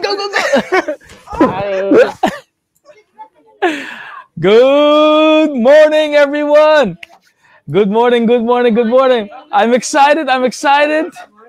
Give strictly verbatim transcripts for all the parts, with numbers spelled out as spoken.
go, go, go. Good morning, everyone. Good morning, good morning, good morning. I'm excited, I'm excited.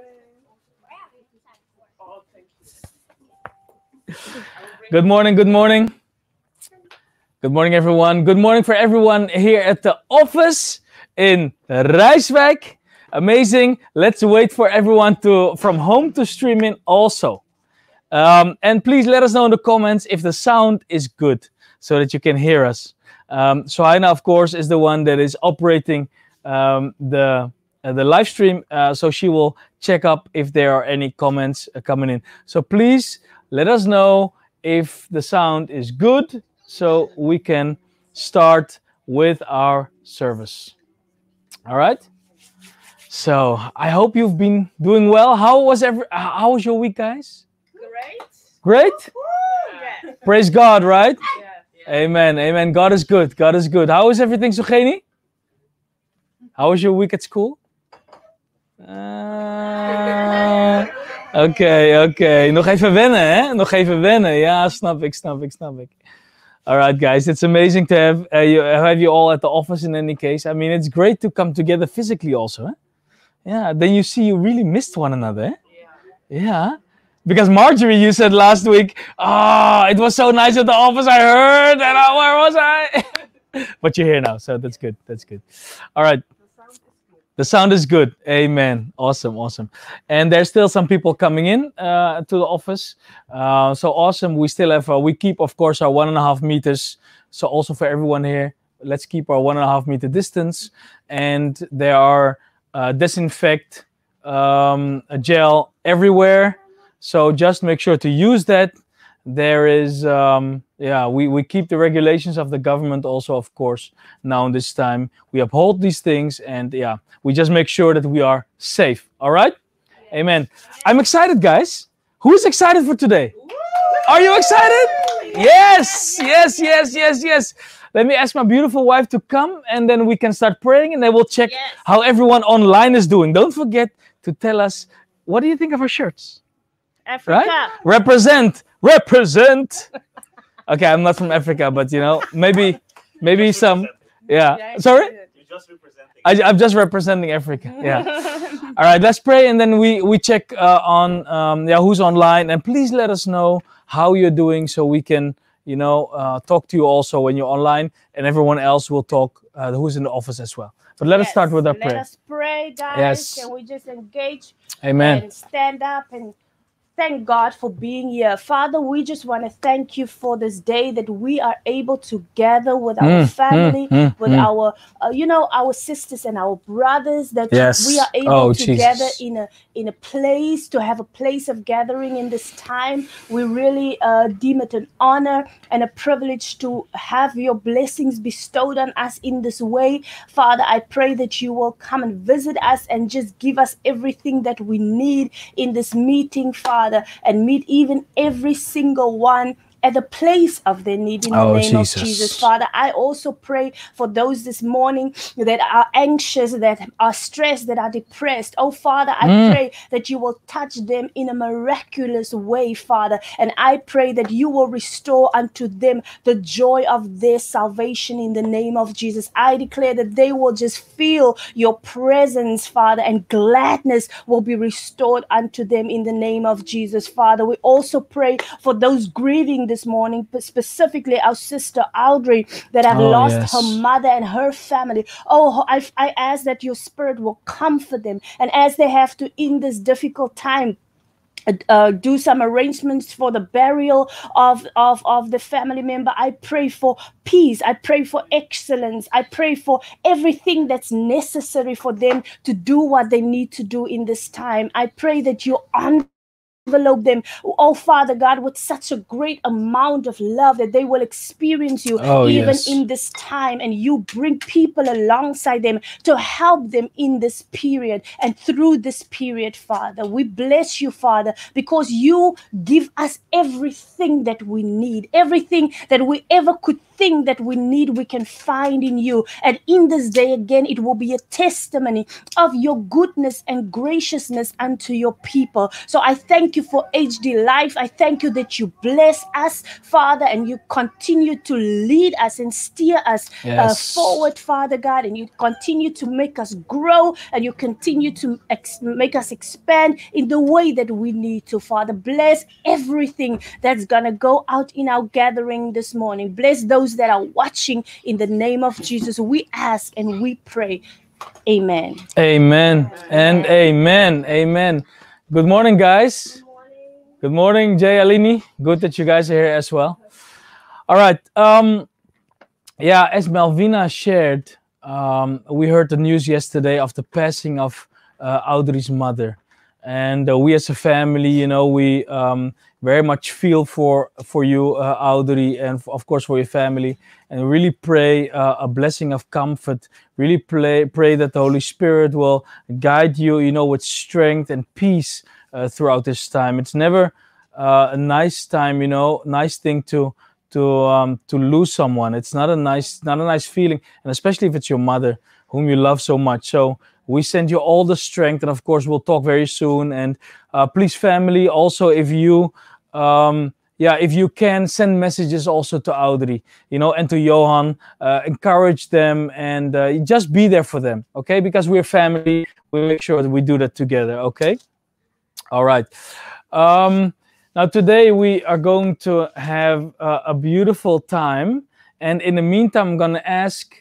Good morning, good morning. Good morning, everyone. Good morning for everyone here at the office in Rijswijk. Amazing. Let's wait for everyone to from home to stream in also. Um, and please let us know in the comments if the sound is good so that you can hear us. Um, Sohaina, of course, is the one that is operating um, the uh, the live stream. Uh, so she will check up if there are any comments uh, coming in. So please let us know if the sound is good so we can start with our service. All right? So I hope you've been doing well. How was every? How was your week, guys? Great. Great? Yeah. Praise God, right? Yeah. Yeah. Amen. Amen. God is good. God is good. How is everything, Sugeni? How was your week at school? Uh, Oké, okay, oké. Okay. Nog even wennen, hè? Nog even wennen. Ja, snap ik, snap ik, snap ik. All right, guys. It's amazing to have, uh, you, have you all at the office in any case. I mean, it's great to come together physically also, huh? Yeah, then you see you really missed one another, eh? Yeah. Yeah. Because Marjorie, you said last week, oh, it was so nice at the office, I heard, and I, where was I? But you're here now, so that's good, that's good. All right. The sound is good. Amen. Awesome, awesome. And there's still some people coming in uh, to the office. Uh, so awesome. We still have, uh, we keep, of course, our one and a half meters. So also for everyone here, let's keep our one and a half meter distance. And there are uh, disinfect um, gel everywhere. So just make sure to use that. There is, um, yeah, we, we keep the regulations of the government also, of course, now in this time. We uphold these things and, yeah, we just make sure that we are safe. All right? Yes. Amen. I'm excited, guys. Who is excited for today? Are you excited? Yes, yes, yes, yes, yes. Let me ask my beautiful wife to come and then we can start praying and then we'll check yes. how everyone online is doing. Don't forget to tell us, what do you think of our shirts? Africa. Right? Represent, represent. Okay, I'm not from Africa, but you know, maybe, maybe some. Yeah. yeah Sorry. You're just representing. I, I'm just representing Africa. Yeah. All right. Let's pray, and then we we check uh, on um, yeah who's online, and please let us know how you're doing, so we can you know uh, talk to you also when you're online, and everyone else will talk uh, who's in the office as well. But let yes. us start with our let prayer. Let us pray, guys. Yes. Can we just engage? Amen. And stand up and thank God for being here. Father, we just want to thank you for this day that we are able to gather with our mm, family, mm, mm, with mm. our, uh, you know, our sisters and our brothers, that yes. we are able oh, to Jesus. gather in a in a place, to have a place of gathering in this time. We really uh, deem it an honor and a privilege to have your blessings bestowed on us in this way. Father, I pray that you will come and visit us and just give us everything that we need in this meeting, Father, and meet even every single one at the place of their need in the oh, name Jesus. of Jesus. Father, I also pray for those this morning that are anxious, that are stressed, that are depressed. Oh, Father, I Mm. pray that you will touch them in a miraculous way, Father. And I pray that you will restore unto them the joy of their salvation in the name of Jesus. I declare that they will just feel your presence, Father, and gladness will be restored unto them in the name of Jesus, Father. We also pray for those grieving this morning, but specifically our sister Audrey that have oh, lost yes. her mother and her family. Oh, I, I ask that your spirit will comfort them, and as they have to in this difficult time Uh, do some arrangements for the burial of, of, of the family member. I pray for peace. I pray for excellence. I pray for everything that's necessary for them to do what they need to do in this time. I pray that you honor envelope them, oh Father God, with such a great amount of love that they will experience you oh, even yes. in this time, and you bring people alongside them to help them in this period and through this period, Father. We bless you, Father, because you give us everything that we need, everything that we ever could everything that we need, we can find in you. And in this day again, it will be a testimony of your goodness and graciousness unto your people. So I thank you for H D Life. I thank you that you bless us, Father, and you continue to lead us and steer us Yes. uh, forward, Father God, and you continue to make us grow, and you continue to ex- make us expand in the way that we need to, Father. Bless everything that's gonna go out in our gathering this morning. Bless those that are watching in the name of Jesus. We ask and we pray. Amen. Amen and amen. Amen. Good morning, guys. Good morning, Jay Alini. Good that you guys are here as well. All right. Um, yeah, as Malvina shared, um, we heard the news yesterday of the passing of uh, Audrey's mother. And uh, we as a family, you know, we um, very much feel for for you, uh, Audrey, and f- of course for your family, and really pray uh, a blessing of comfort. Really pray, pray that the Holy Spirit will guide you, you know, with strength and peace uh, throughout this time. It's never uh, a nice time, you know, nice thing to to um, to lose someone. It's not a nice, not a nice feeling, and especially if it's your mother, whom you love so much. So we send you all the strength, and of course, we'll talk very soon. And uh, please, family, also, if you, um, yeah, if you can, send messages also to Audrey, you know, and to Johan. Uh, encourage them and uh, just be there for them, okay? Because we're family. We make sure that we do that together, okay? All right. Um, now, today we are going to have uh, a beautiful time, and in the meantime, I'm going to ask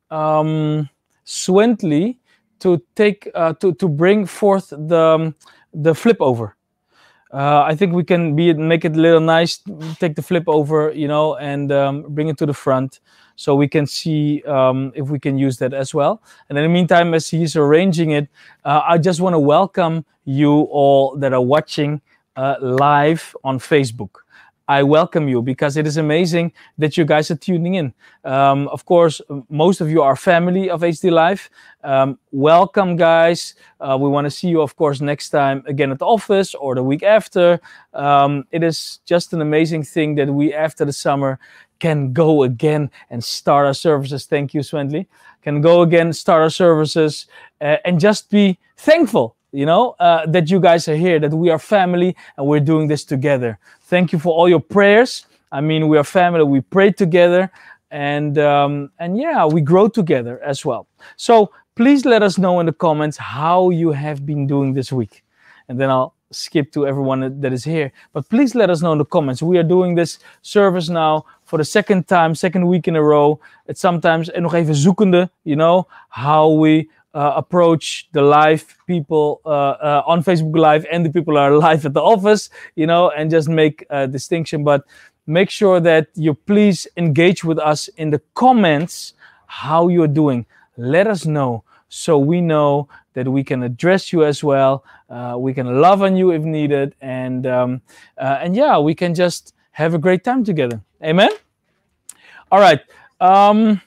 um, Swentley to take uh, to to bring forth the um, the flip over. Uh, I think we can be make it a little nice. Take the flip over, you know, and um, bring it to the front so we can see um, if we can use that as well. And in the meantime, as he's arranging it, uh, I just want to welcome you all that are watching uh, live on Facebook. I welcome you because it is amazing that you guys are tuning in. Um, of course, most of you are family of H D Life. Um, welcome, guys. Uh, we want to see you, of course, next time again at the office or the week after. Um, it is just an amazing thing that we, after the summer, can go again and start our services. Thank you, Swentley. Can go again, start our services, uh, and just be thankful, you know, uh, that you guys are here, that we are family and we're doing this together. Thank you for all your prayers. I mean, we are family. We pray together, and um, and yeah, we grow together as well. So please let us know in the comments how you have been doing this week, and then I'll skip to everyone that is here. But please let us know in the comments. We are doing this service now for the second time, second week in a row. It's sometimes en nog even zoekende, you know, how we Uh, approach the live people uh, uh, on Facebook Live and the people are live at the office, you know, and just make a distinction. But make sure that you please engage with us in the comments how you're doing. Let us know so we know that we can address you as well. Uh, we can love on you if needed. And, um, uh, and yeah, we can just have a great time together. Amen? All right. Um,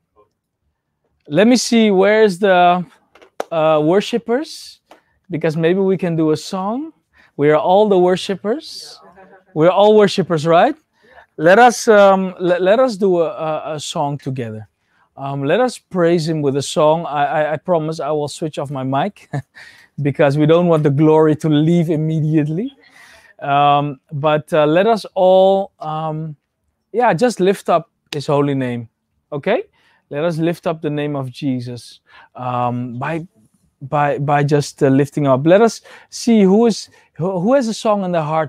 Let me see, where's the uh, worshipers? Because maybe we can do a song. We are all the worshipers. We're all worshipers, right? Let us um, let, let us do a, a, a song together. Um, let us praise him with a song. I, I, I promise I will switch off my mic because we don't want the glory to leave immediately. Um, but uh, let us all, um, yeah, just lift up his holy name, okay? Let us lift up the name of Jesus um, by by by just uh, lifting up. Let us see who is who, who has a song in their heart.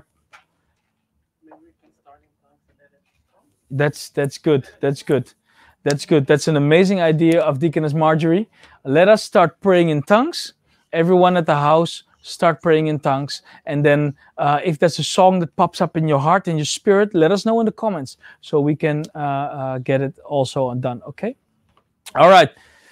That's that's good. That's good. That's good. That's an amazing idea of Deaconess Marjorie. Let us start praying in tongues. Everyone at the house, start praying in tongues. And then uh, if there's a song that pops up in your heart, in your spirit, let us know in the comments so we can uh, uh, get it also done. Okay? All right.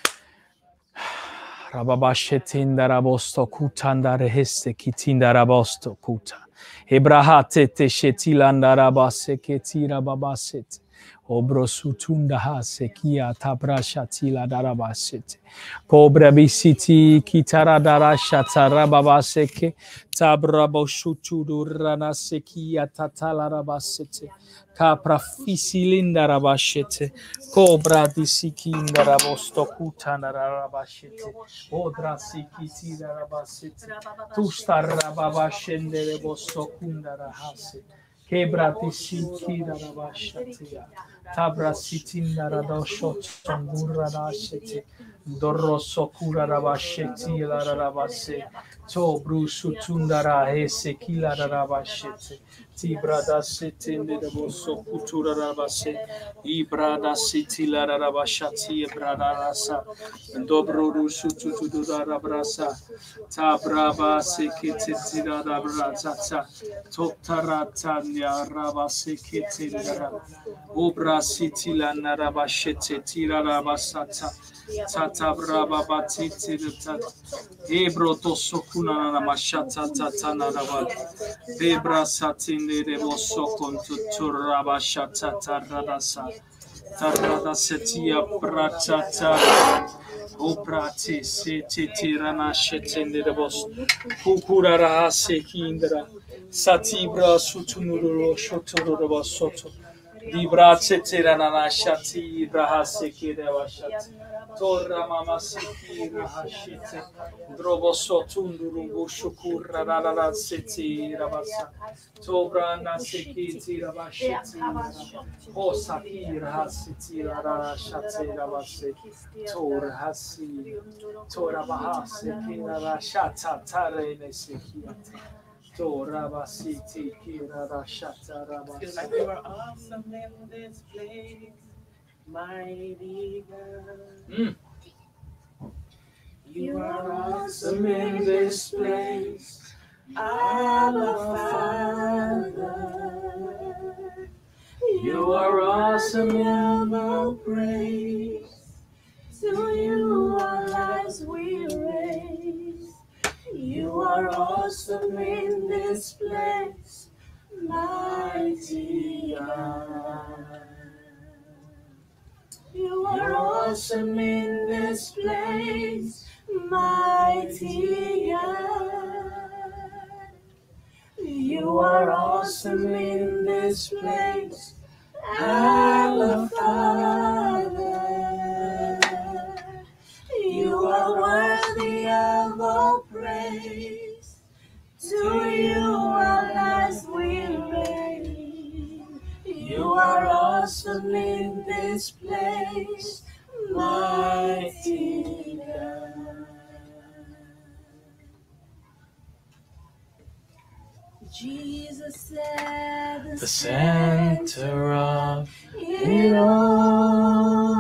Rababashetinda rabosto kutanda reheste kitinda rabosto kuta. Hebrahate te shetilanda rabase ketira babaset. Obro sutunda hase kia tabrasha tila darabasete. Cobra bisiti kitara darasha tarababaseke. Tabrabo shutudurana sekia tatalarabasete. Capra fisilinda rabashete. Cobra disikinda rabosto kutana rabashete. Odra sikiti rabasete. Tusta rababashende rebosto kunda rahase. Kebra disiki rabashete. Tabra sitinda radosho tsongura rashete. Dorro sokura rabashete la rabase. To brusu tundara hese kila rabashete. Tibrada sete nedeboso kutura rabase. Ibrada siti la rabashati brada rasa. Dobro rusu tutuda rabrasa. Tabraba sekete tira rabrasa. Totaratanya rabase kete la. Obra siti la narabashete tira rabasata. Tata braba batiti tata. Ebro to sokuna na mashata tata na raba. Debra satinde de boso kontu turaba shata taradasa. Tarada setia pratata. Oprati seti tirana shetinde de bos. Kukura rahase kindra. Satibra sutunuro shoturo soto. Libra tirana shati rahase kideva shati. Torra mama seki rahashite. Drobo sotunduru bushukura rara seti rabasa. Tobrana seki tirabashiti. Osaki rahasiti rara shati rabase. Tor hasi. Tora bahase kira shata tarene sekiate. Tora basiti kira shata rabase. Feel like you are awesome in this place, mighty God. Mm. You are awesome in this place, Abba Father. You are awesome in our praise. To you our lives we raise. You are awesome in this place, mighty God. You are awesome in this place, mighty God. You are awesome in this place, Abba Father. You are worthy of all praise. To you our lives we raise. You are awesome in this place, mighty God. Jesus at the, The center of it all.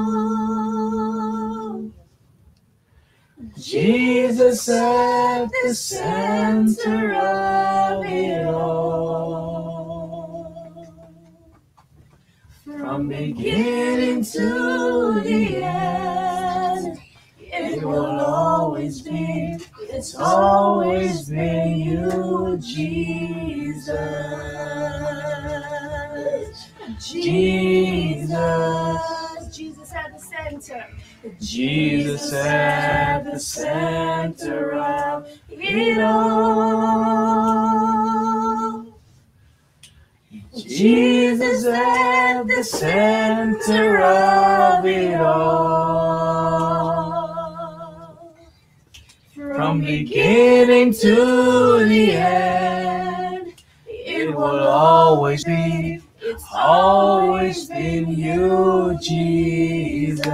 Jesus at the center of it all. From beginning to the end, it will always be, it's always been you, Jesus. Jesus. Jesus at the center. Jesus at the center of it all. Jesus at the center of it all. From beginning to the end, it will always be, it's always been you, Jesus.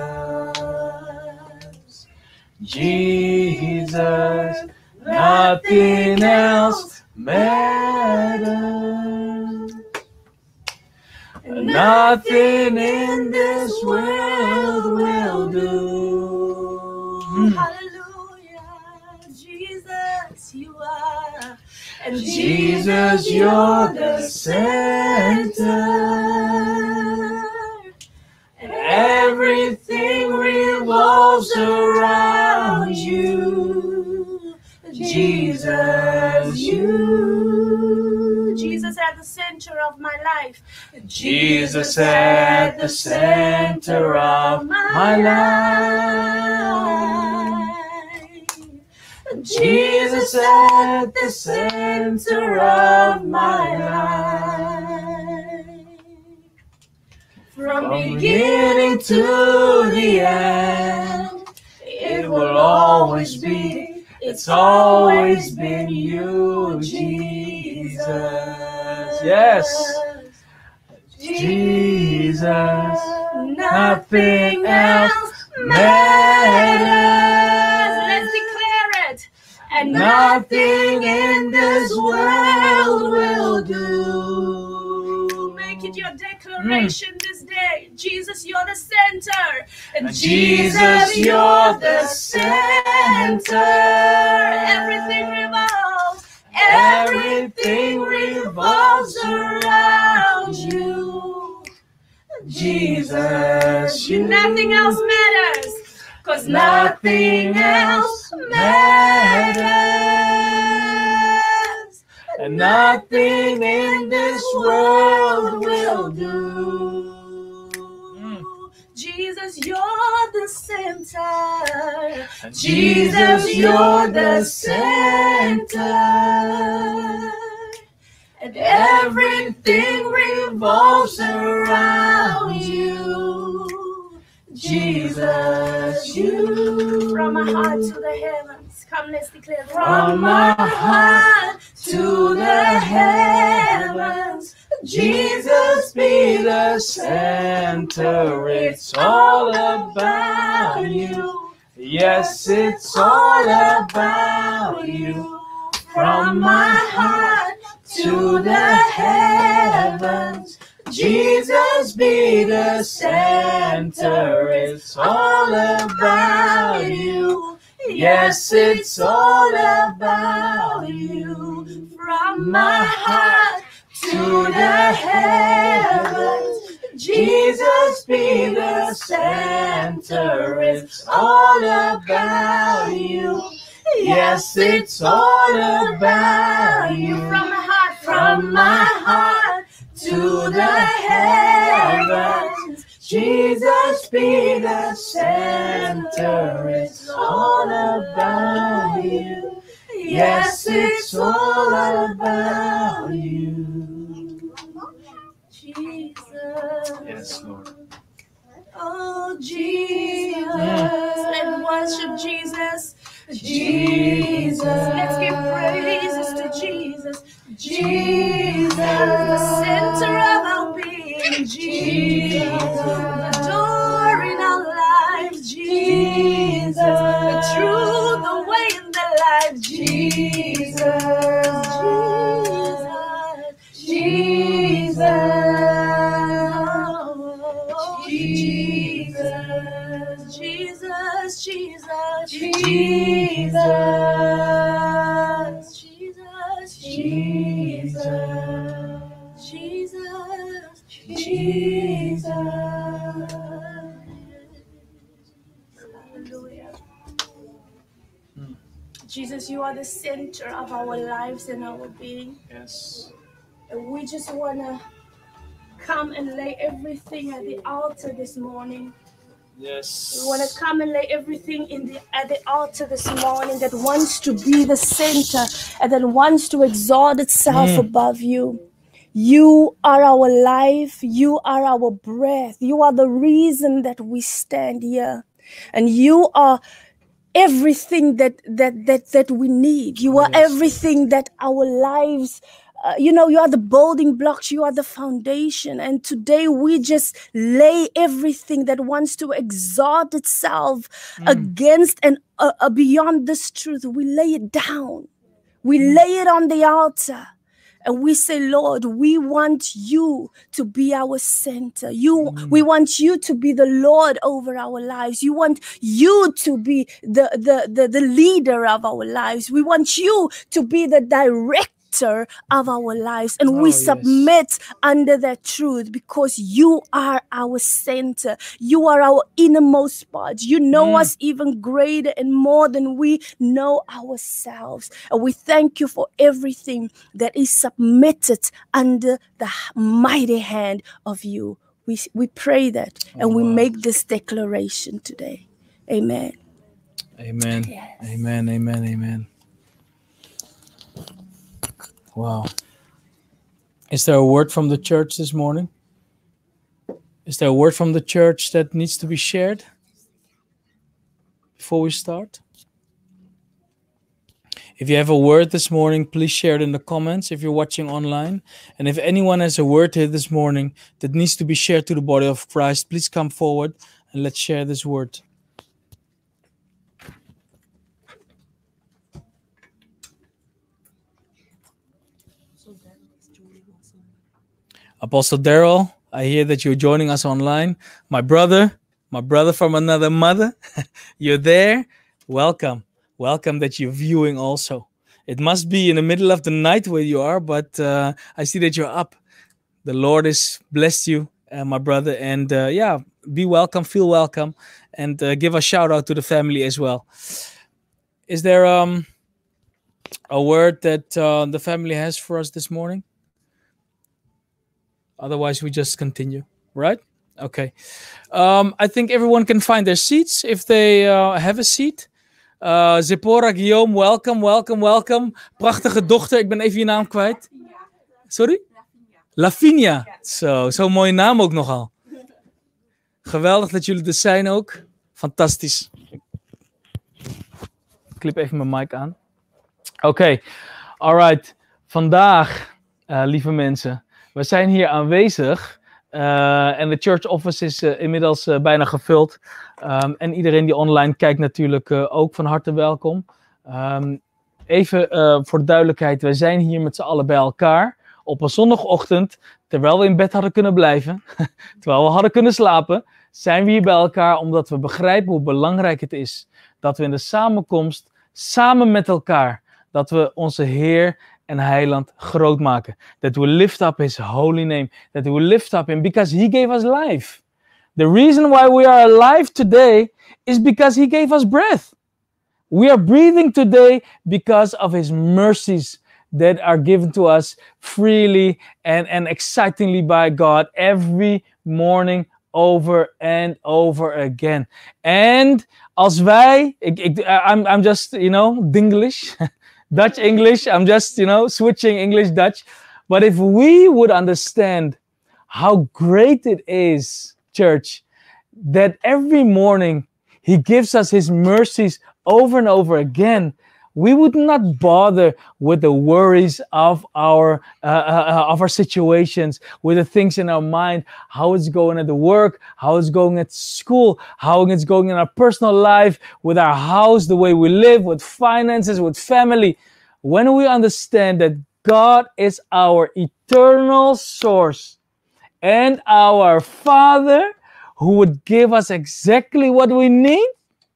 Jesus, nothing else matters. Nothing in this world will do. Hallelujah, Jesus, you are. And Jesus, you're the center. And everything revolves around you. Jesus, you. Jesus at the center of my life. Jesus at the center of my life. Jesus at the center of my life. From From beginning beginning to the end, it will always be, it's always been you, Jesus. Yes, Jesus, nothing else matters. Let's declare it. And Nothing in this world will do. make it your declaration this day. Jesus, you're the center. And Jesus, you're the center. Everything revolves. Everything revolves around you. Jesus, you. Nothing else matters. Cause Nothing else matters. And nothing in this world will do. Jesus, you're the center. Jesus, you're the center. And Everything revolves around you. Jesus, you. from my heart to the heavens. Come, let's declare. From my heart to the heavens, Jesus be the center. It's all about you. Yes, it's all about you. From my heart to the heavens, Jesus be the center. It's all about you. Yes, it's all about you. From My heart to the heavens, Jesus be the center. It's all about you. Yes, it's all about you. From my heart, From my heart to the heavens, Jesus be the center. It's all about you. Yes, it's all about you. Jesus. Yes, Lord. Oh, Jesus. Mm. Let's worship Jesus. Jesus. Let's give praises to Jesus. Jesus. The center of our being. Jesus. The door in our lives. Jesus. The truth, the way in the life. Jesus. Jesus. Jesus. Jesus. Jesus. Jesus. Jesus. Jesus. Jesus. Jesus. Hallelujah. Jesus, you are the center of our lives and our being. Yes. And we just want to come and lay everything at the altar this morning. Yes. We want to come and lay everything in the at the altar this morning that wants to be the center and that wants to exalt itself Mm. above you. You are our life. You are our breath. You are the reason that we stand here. And you are everything that that that that we need. You are Yes. everything that our lives uh, you know, you are the building blocks, you are the foundation. And today we just lay everything that wants to exalt itself Mm. against and uh, uh, beyond this truth. We lay it down. We lay it on the altar. And we say, Lord, we want you to be our center. You, Mm. we want you to be the Lord over our lives. You want you to be the, the, the, the leader of our lives. We want you to be the director center of our lives. And Oh, we yes. submit under that truth because you are our center. You are our innermost part. You know Mm. us even greater and more than we know ourselves. And we thank you for everything that is submitted under the mighty hand of you. We, we pray that and Oh, we wow. make this declaration today. Amen. Amen. Yes. Amen. Amen. Amen. Wow. Is there a word from the church this morning? Is there a word from the church that needs to be shared before we start? If you have a word this morning, please share it in the comments if you're watching online. And if anyone has a word here this morning that needs to be shared to the body of Christ, please come forward and let's share this word. Apostle Daryl, I hear that you're joining us online. My brother, my brother from another mother, you're there. Welcome. Welcome that you're viewing also. It must be in the middle of the night where you are, but uh, I see that you're up. The Lord has blessed you, uh, my brother. And uh, yeah, be welcome, feel welcome, and uh, give a shout out to the family as well. Is there um, a word that uh, the family has for us this morning? Otherwise, we just continue, right? Okay. Um, I think everyone can find their seats if they uh, have a seat. Uh, Zipporah, Guillaume, welcome, welcome, welcome. Prachtige dochter, ik ben even je naam kwijt. Sorry? Lavinia. Zo, zo'n mooie naam ook nogal. Geweldig dat jullie er zijn ook. Fantastisch. Ik klip even mijn mic aan. Oké, okay. Alright. Vandaag, uh, lieve mensen, we zijn hier aanwezig. Uh, en de church office is uh, inmiddels uh, bijna gevuld. Um, en iedereen die online kijkt natuurlijk uh, ook van harte welkom. Um, even uh, voor duidelijkheid, wij zijn hier met z'n allen bij elkaar. Op een zondagochtend, terwijl we in bed hadden kunnen blijven. Terwijl we hadden kunnen slapen. Zijn we hier bij elkaar omdat we begrijpen hoe belangrijk het is. Dat we in de samenkomst, samen met elkaar, dat we onze Heer en Heiland groot maken. That we lift up His holy name. That we lift up Him because He gave us life. The reason why we are alive today is because He gave us breath. We are breathing today because of His mercies that are given to us freely and, and excitingly by God every morning over and over again. And als wij, ik, ik, I'm, I'm just, you know, Dinglish, Dutch English, I'm just, you know, switching English Dutch. But if we would understand how great it is, church, that every morning He gives us His mercies over and over again, we would not bother with the worries of our uh, uh, of our situations, with the things in our mind, how it's going at the work, how it's going at school, how it's going in our personal life, with our house, the way we live, with finances, with family. When we understand that God is our eternal source and our Father who would give us exactly what we need,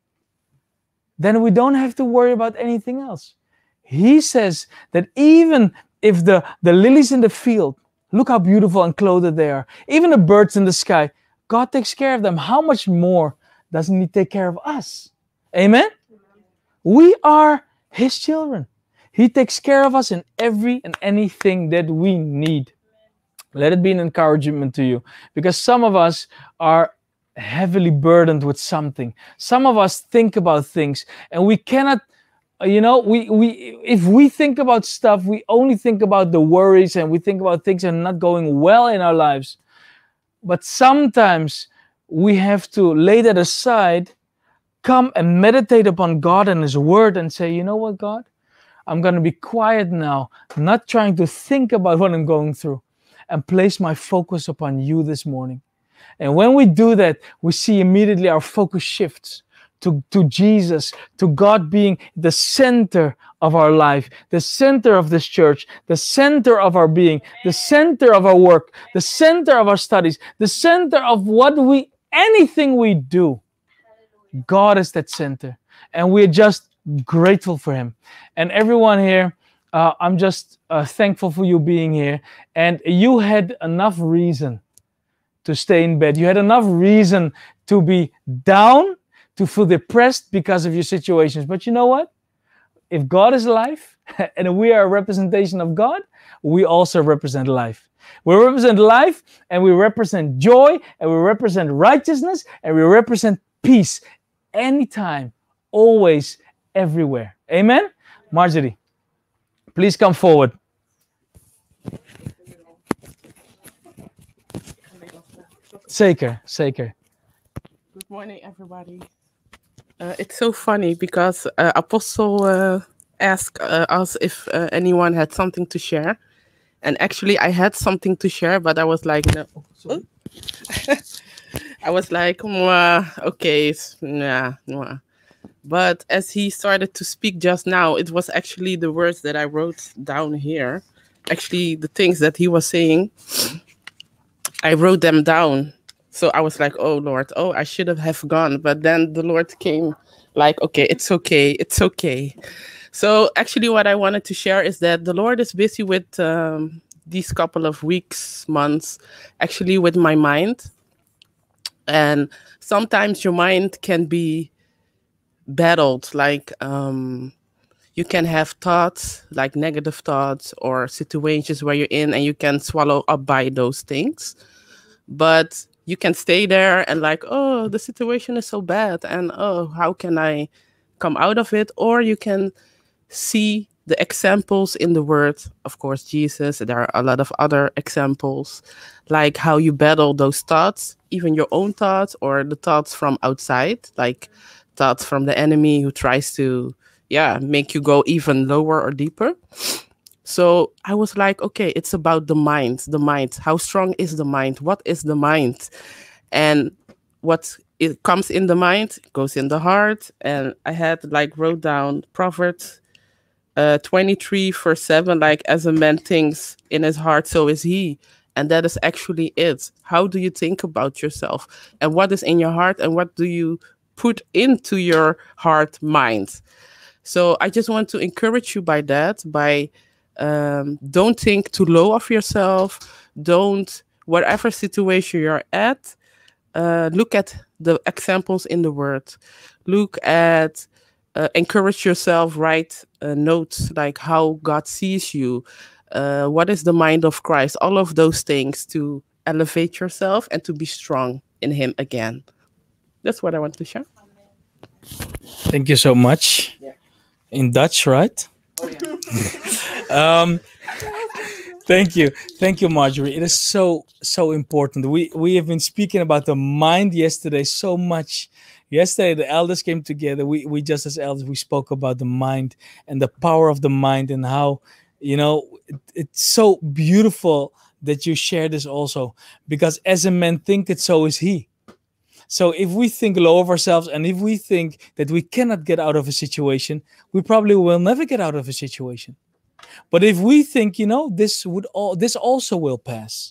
then we don't have to worry about anything else. He says that even if the, the lilies in the field, look how beautiful and clothed they are, even the birds in the sky, God takes care of them. How much more doesn't He take care of us? Amen? We are His children. He takes care of us in every and anything that we need. Let it be an encouragement to you, because some of us are heavily burdened with something. Some of us think about things and we cannot, you know, we, we, if we think about stuff, we only think about the worries and we think about things that are not going well in our lives. But sometimes we have to lay that aside, come and meditate upon God and His Word and say, you know what, God? I'm going to be quiet now, not trying to think about what I'm going through, and place my focus upon You this morning. And when we do that, we see immediately our focus shifts to, to Jesus, to God being the center of our life, the center of this church, the center of our being, the center of our work, the center of our studies, the center of what we, anything we do. God is that center. And we're just grateful for Him. And everyone here, uh, I'm just uh, thankful for you being here. And you had enough reason to stay in bed. You had enough reason to be down, to feel depressed because of your situations. But you know what? If God is life and we are a representation of God, we also represent life. We represent life, and we represent joy, and we represent righteousness, and we represent peace. Anytime, always, everywhere. Amen? Marjorie, please come forward. Zeker, zeker. Good morning, everybody. Uh, it's so funny because uh, Apostle uh, asked uh, us if uh, anyone had something to share. And actually, I had something to share, but I was like, no. Oh. I was like, mwah, okay, nah, nah. But as he started to speak just now, it was actually the words that I wrote down here. Actually, the things that he was saying, I wrote them down. So I was like, oh, Lord, oh, I should have, have gone. But then the Lord came like, okay, it's okay. It's okay. So actually what I wanted to share is that the Lord is busy with um, these couple of weeks, months, actually with my mind. And sometimes your mind can be battled. Like um, you can have thoughts, like negative thoughts or situations where you're in and you can swallow up by those things. But you can stay there and like, oh, the situation is so bad. And oh, how can I come out of it? Or you can see the examples in the word, of course, Jesus. There are a lot of other examples, like how you battle those thoughts, even your own thoughts or the thoughts from outside, like thoughts from the enemy who tries to, yeah, make you go even lower or deeper. So I was like, okay, it's about the mind, the mind. How strong is the mind? What is the mind? And what it comes in the mind goes in the heart. And I had like wrote down Proverbs uh, twenty-three verse seven, like as a man thinks in his heart, so is he. And that is actually it. How do you think about yourself? And what is in your heart? And what do you put into your heart mind? So I just want to encourage you by that, by Um, don't think too low of yourself. Don't, whatever situation you're at, uh, look at the examples in the word. Look at, uh, encourage yourself, write uh, notes like how God sees you. Uh, what is the mind of Christ? All of those things to elevate yourself and to be strong in Him again. That's what I want to share. Thank you so much. Yeah. In Dutch, right? Oh, yeah. um, thank you, thank you, Marjorie. It is so so important. We we have been speaking about the mind yesterday so much. Yesterday, the elders came together. We we just as elders we spoke about the mind and the power of the mind and how, you know, it, it's so beautiful that you share this also, because as a man thinketh, so is he. So if we think low of ourselves and if we think that we cannot get out of a situation, we probably will never get out of a situation. But if we think, you know, this would all this also will pass,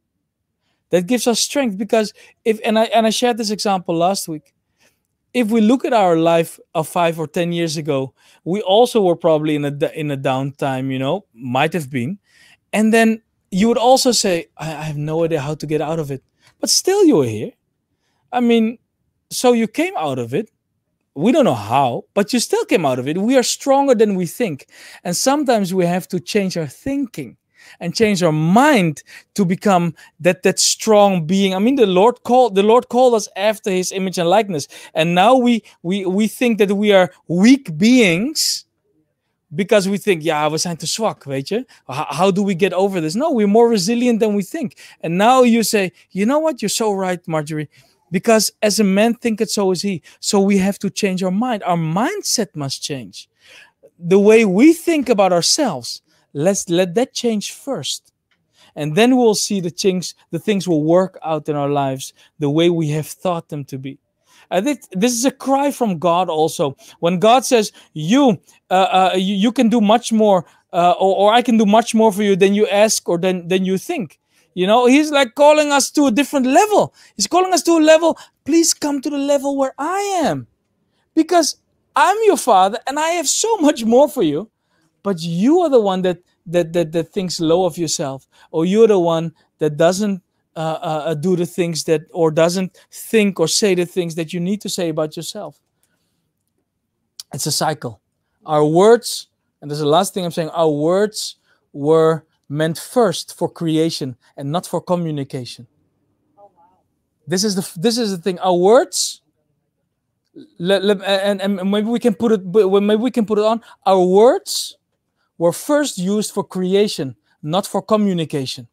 that gives us strength. Because if and I and I shared this example last week, if we look at our life of five or ten years ago, we also were probably in a in a downtime, you know, might have been, and then you would also say, I, I have no idea how to get out of it, but still you are here. I mean, so you came out of it. We don't know how, but you still came out of it. We are stronger than we think. And sometimes we have to change our thinking and change our mind to become that, that strong being. I mean, the Lord called the Lord called us after His image and likeness. And now we we we think that we are weak beings because we think, yeah, we zijn te zwak, weet je? How, how do we get over this? No, we're more resilient than we think. And now you say, you know what? You're so right, Marjorie. Because as a man thinketh, so is he. So we have to change our mind. Our mindset must change. The way we think about ourselves, let's let that change first. And then we'll see the things, the things will work out in our lives the way we have thought them to be. I think this is a cry from God also. When God says, you, uh, uh, you, you can do much more, uh, or, or I can do much more for you than you ask or than, than you think. You know, He's like calling us to a different level. He's calling us to a level. Please come to the level where I am. Because I'm your Father and I have so much more for you. but you are the one that that that, that thinks low of yourself, or you're the one that doesn't uh, uh, do the things that, or doesn't think or say the things that you need to say about yourself. It's a cycle. Our words, and this is the last thing I'm saying, our words were meant first for creation and not for communication. Oh, wow. This is the this is the thing. Our words, let, let, and, and maybe we can put it, maybe we can put it on. Our words were first used for creation, not for communication.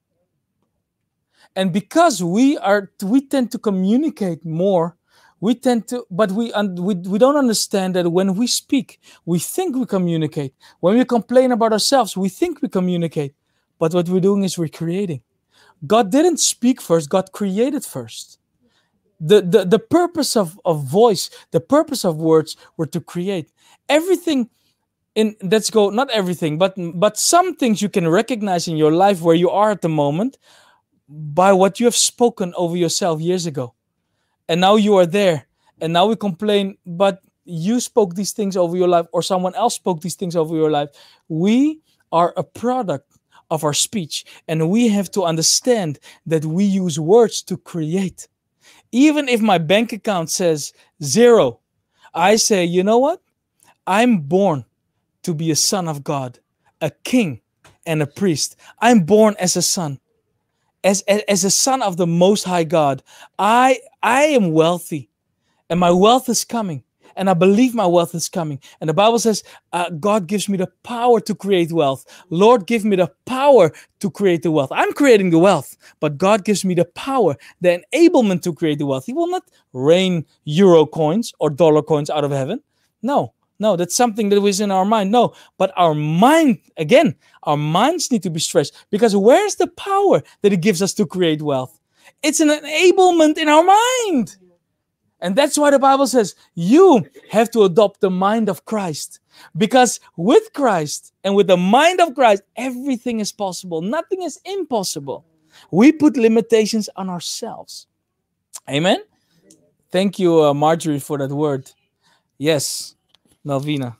And because we are, we tend to communicate more. We tend to, but we, un, we we don't understand that when we speak, we think we communicate. When we complain about ourselves, we think we communicate. But what we're doing is we're creating. God didn't speak first, God created first. The, the, the purpose of, of voice, the purpose of words were to create. Everything in, let's go, not everything, but, but some things you can recognize in your life where you are at the moment by what you have spoken over yourself years ago. And now you are there. And now we complain, but you spoke these things over your life, or someone else spoke these things over your life. We are a product of our speech. And we have to understand that we use words to create. Even if my bank account says zero, I say, you know what? I'm born to be a son of God, a king and a priest. I'm born as a son. As, as, as a son of the Most High God, I, I am wealthy, and my wealth is coming, and I believe my wealth is coming. And the Bible says, uh, God gives me the power to create wealth. Lord, give me the power to create the wealth. I'm creating the wealth, but God gives me the power, the enablement to create the wealth. He will not rain euro coins or dollar coins out of heaven. No. No, that's something that was in our mind. No, but our mind, again, our minds need to be stretched, because where's the power that it gives us to create wealth? It's an enablement in our mind. And that's why the Bible says you have to adopt the mind of Christ, because with Christ and with the mind of Christ, everything is possible. Nothing is impossible. We put limitations on ourselves. Amen. Thank you, uh, Marjorie, for that word. Yes. Melvina.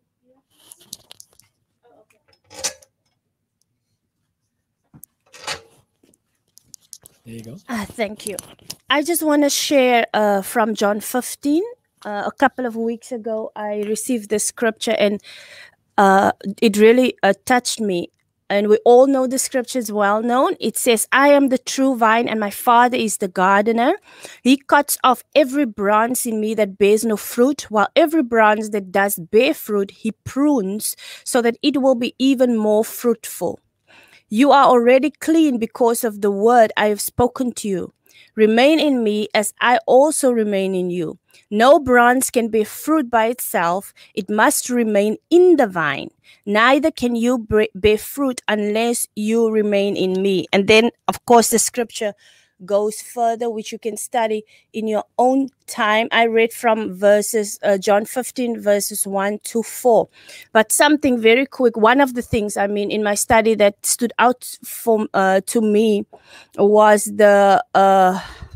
There you go. Uh, thank you. I just want to share uh, from John fifteen. Uh, a couple of weeks ago, I received this scripture, and uh, it really uh, touched me. And we all know the scripture is well known. It says, I am the true vine, and my Father is the gardener. He cuts off every branch in me that bears no fruit, while every branch that does bear fruit, he prunes, so that it will be even more fruitful. You are already clean because of the word I have spoken to you. Remain in me as I also remain in you. No branch can bear fruit by itself. It must remain in the vine. Neither can you bear fruit unless you remain in me. And then, of course, the scripture goes further, which you can study in your own time. I read from verses, uh, John fifteen, verses one to four. But something very quick, one of the things, I mean, in my study that stood out for, uh, to me was the, uh,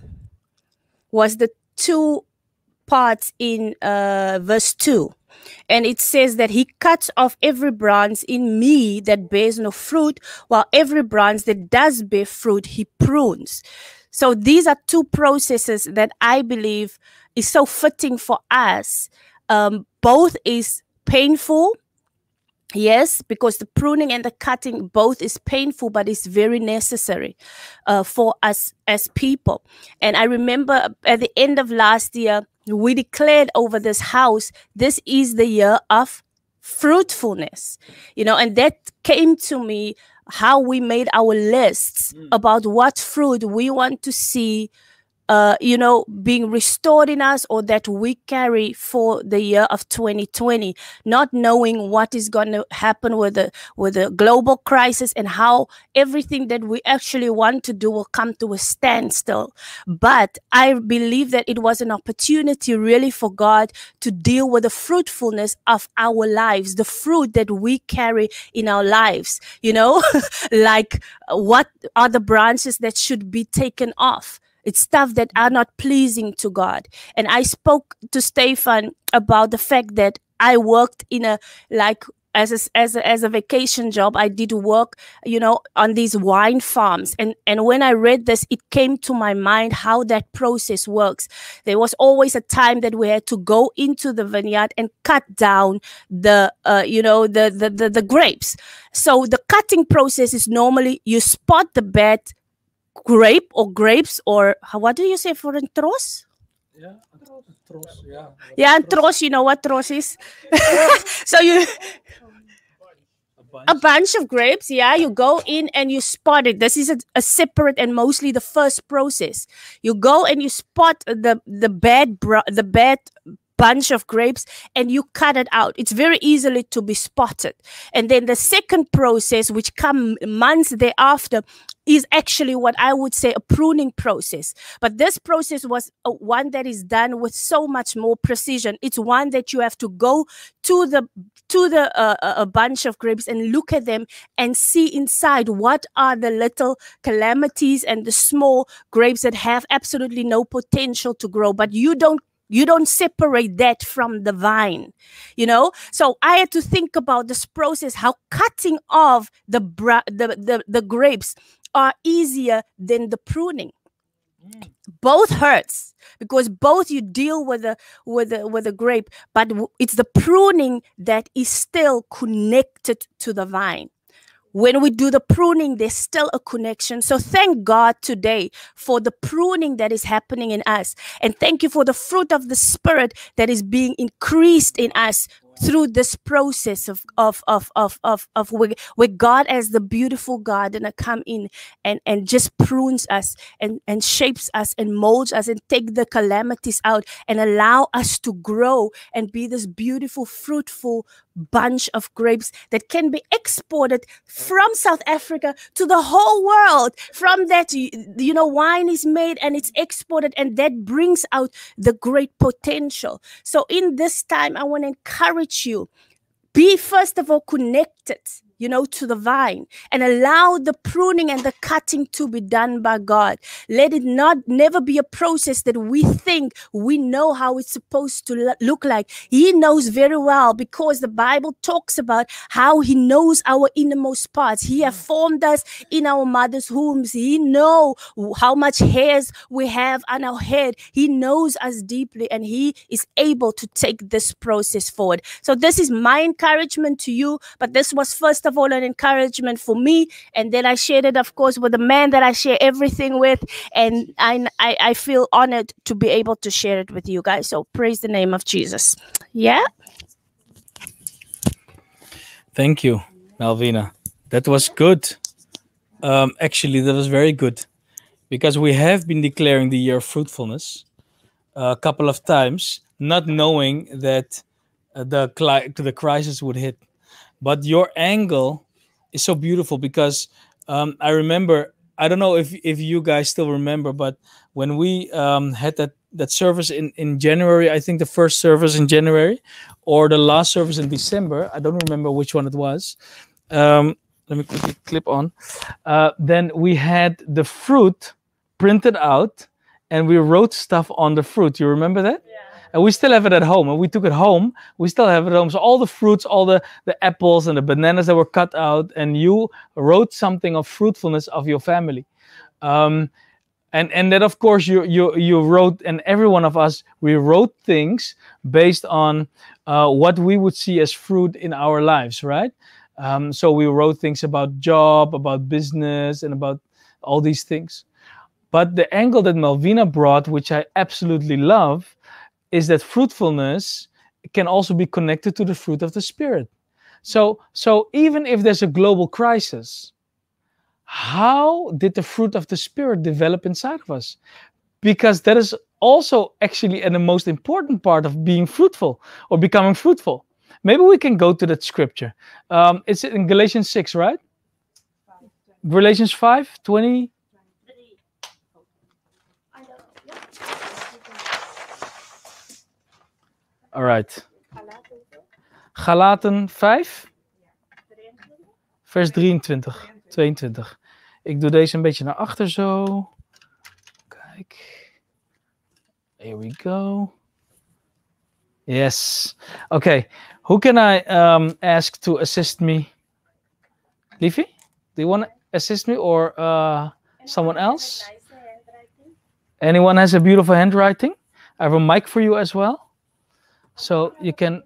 was the two parts in uh, verse two. And it says that he cuts off every branch in me that bears no fruit, while every branch that does bear fruit, he prunes. So these are two processes that I believe is so fitting for us. Um, both is painful. Yes, because the pruning and the cutting, both is painful, but it's very necessary uh, for us as people. And I remember at the end of last year, we declared over this house, this is the year of fruitfulness, you know, and that came to me how we made our lists mm. about what fruit we want to see Uh, you know, being restored in us, or that we carry for the year of twenty twenty, not knowing what is going to happen with the with the global crisis and how everything that we actually want to do will come to a standstill. But I believe that it was an opportunity really for God to deal with the fruitfulness of our lives, the fruit that we carry in our lives, you know, like what are the branches that should be taken off. It's stuff that are not pleasing to God. And I spoke to Stefan about the fact that I worked in a, like, as a, as a, as a vacation job, I did work, you know, on these wine farms. And, and when I read this, it came to my mind how that process works. There was always a time that we had to go into the vineyard and cut down the, uh, you know, the, the, the, the grapes. So the cutting process is normally you spot the bad grape or grapes, or what do you say for a tros? Yeah, tros, yeah. Yeah, and tros, you know what tros is? So you, A bunch. a bunch of grapes, yeah, you go in and you spot it. This is a, a separate and mostly the first process. You go and you spot the the bad br- the bad bunch of grapes and you cut it out. It's very easily to be spotted. And then the second process, which come months thereafter, is actually what I would say a pruning process. But this process was a, one that is done with so much more precision. It's one that you have to go to the to the uh, a bunch of grapes and look at them and see inside what are the little calamities and the small grapes that have absolutely no potential to grow. But you don't You don't separate that from the vine, you know? So I had to think about this process, how cutting off the, bra- the, the, the grapes are easier than the pruning. Mm. Both hurts because both you deal with the with the with the grape, but w- it's the pruning that is still connected to the vine. When we do the pruning, there's still a connection. So thank God today for the pruning that is happening in us. And thank you for the fruit of the Spirit that is being increased in us through this process of of of of of, of where, where God as the beautiful gardener come in and and just prunes us and and shapes us and molds us and take the calamities out and allow us to grow and be this beautiful fruitful bunch of grapes that can be exported from South Africa to the whole world. From that, you, you know, wine is made and it's exported, and that brings out the great potential. So in this time, I want to encourage you, be first of all connected, you know, to the vine, and allow the pruning and the cutting to be done by God. Let it not never be a process that we think we know how it's supposed to lo- look like. He knows very well, because the Bible talks about how he knows our innermost parts. He has formed us in our mother's wombs. He knows how much hairs we have on our head. He knows us deeply, and he is able to take this process forward. So this is my encouragement to you, but this was first of all an encouragement for me, and then I shared it, of course, with the man that I share everything with, and I, I I feel honored to be able to share it with you guys. So praise the name of Jesus. Yeah. Thank you, Malvina. That was good. Um, actually, that was very good, because we have been declaring the year of fruitfulness uh, a couple of times, not knowing that uh, the cli- the crisis would hit. But your angle is so beautiful, because um, I remember, I don't know if, if you guys still remember, but when we um, had that, that service in, in January, I think the first service in January or the last service in December, I don't remember which one it was. Um, let me quickly clip on. Uh, then we had the fruit printed out and we wrote stuff on the fruit. You remember that? Yeah. And we still have it at home, and we took it home. We still have it at home. So all the fruits, all the, the apples and the bananas that were cut out, and you wrote something of fruitfulness of your family. Um, and, and that, of course, you, you, you wrote, and every one of us, we wrote things based on uh, what we would see as fruit in our lives, right? Um, so we wrote things about job, about business, and about all these things. But the angle that Malvina brought, which I absolutely love, is that fruitfulness can also be connected to the fruit of the Spirit. So, so even if there's a global crisis, how did the fruit of the Spirit develop inside of us? Because that is also actually the most important part of being fruitful or becoming fruitful. Maybe we can go to that scripture. Um, it's in Galatians six, right? Galatians five, twenty. All right. Galaten vijf, vers drieëntwintig, tweeëntwintig. Ik doe deze een beetje naar achter zo. Kijk. Here we go. Yes. Okay. Who can I um, ask to assist me? Liefie, do you want to assist me or uh, someone else? Anyone has a beautiful handwriting? I have a mic for you as well. So you can...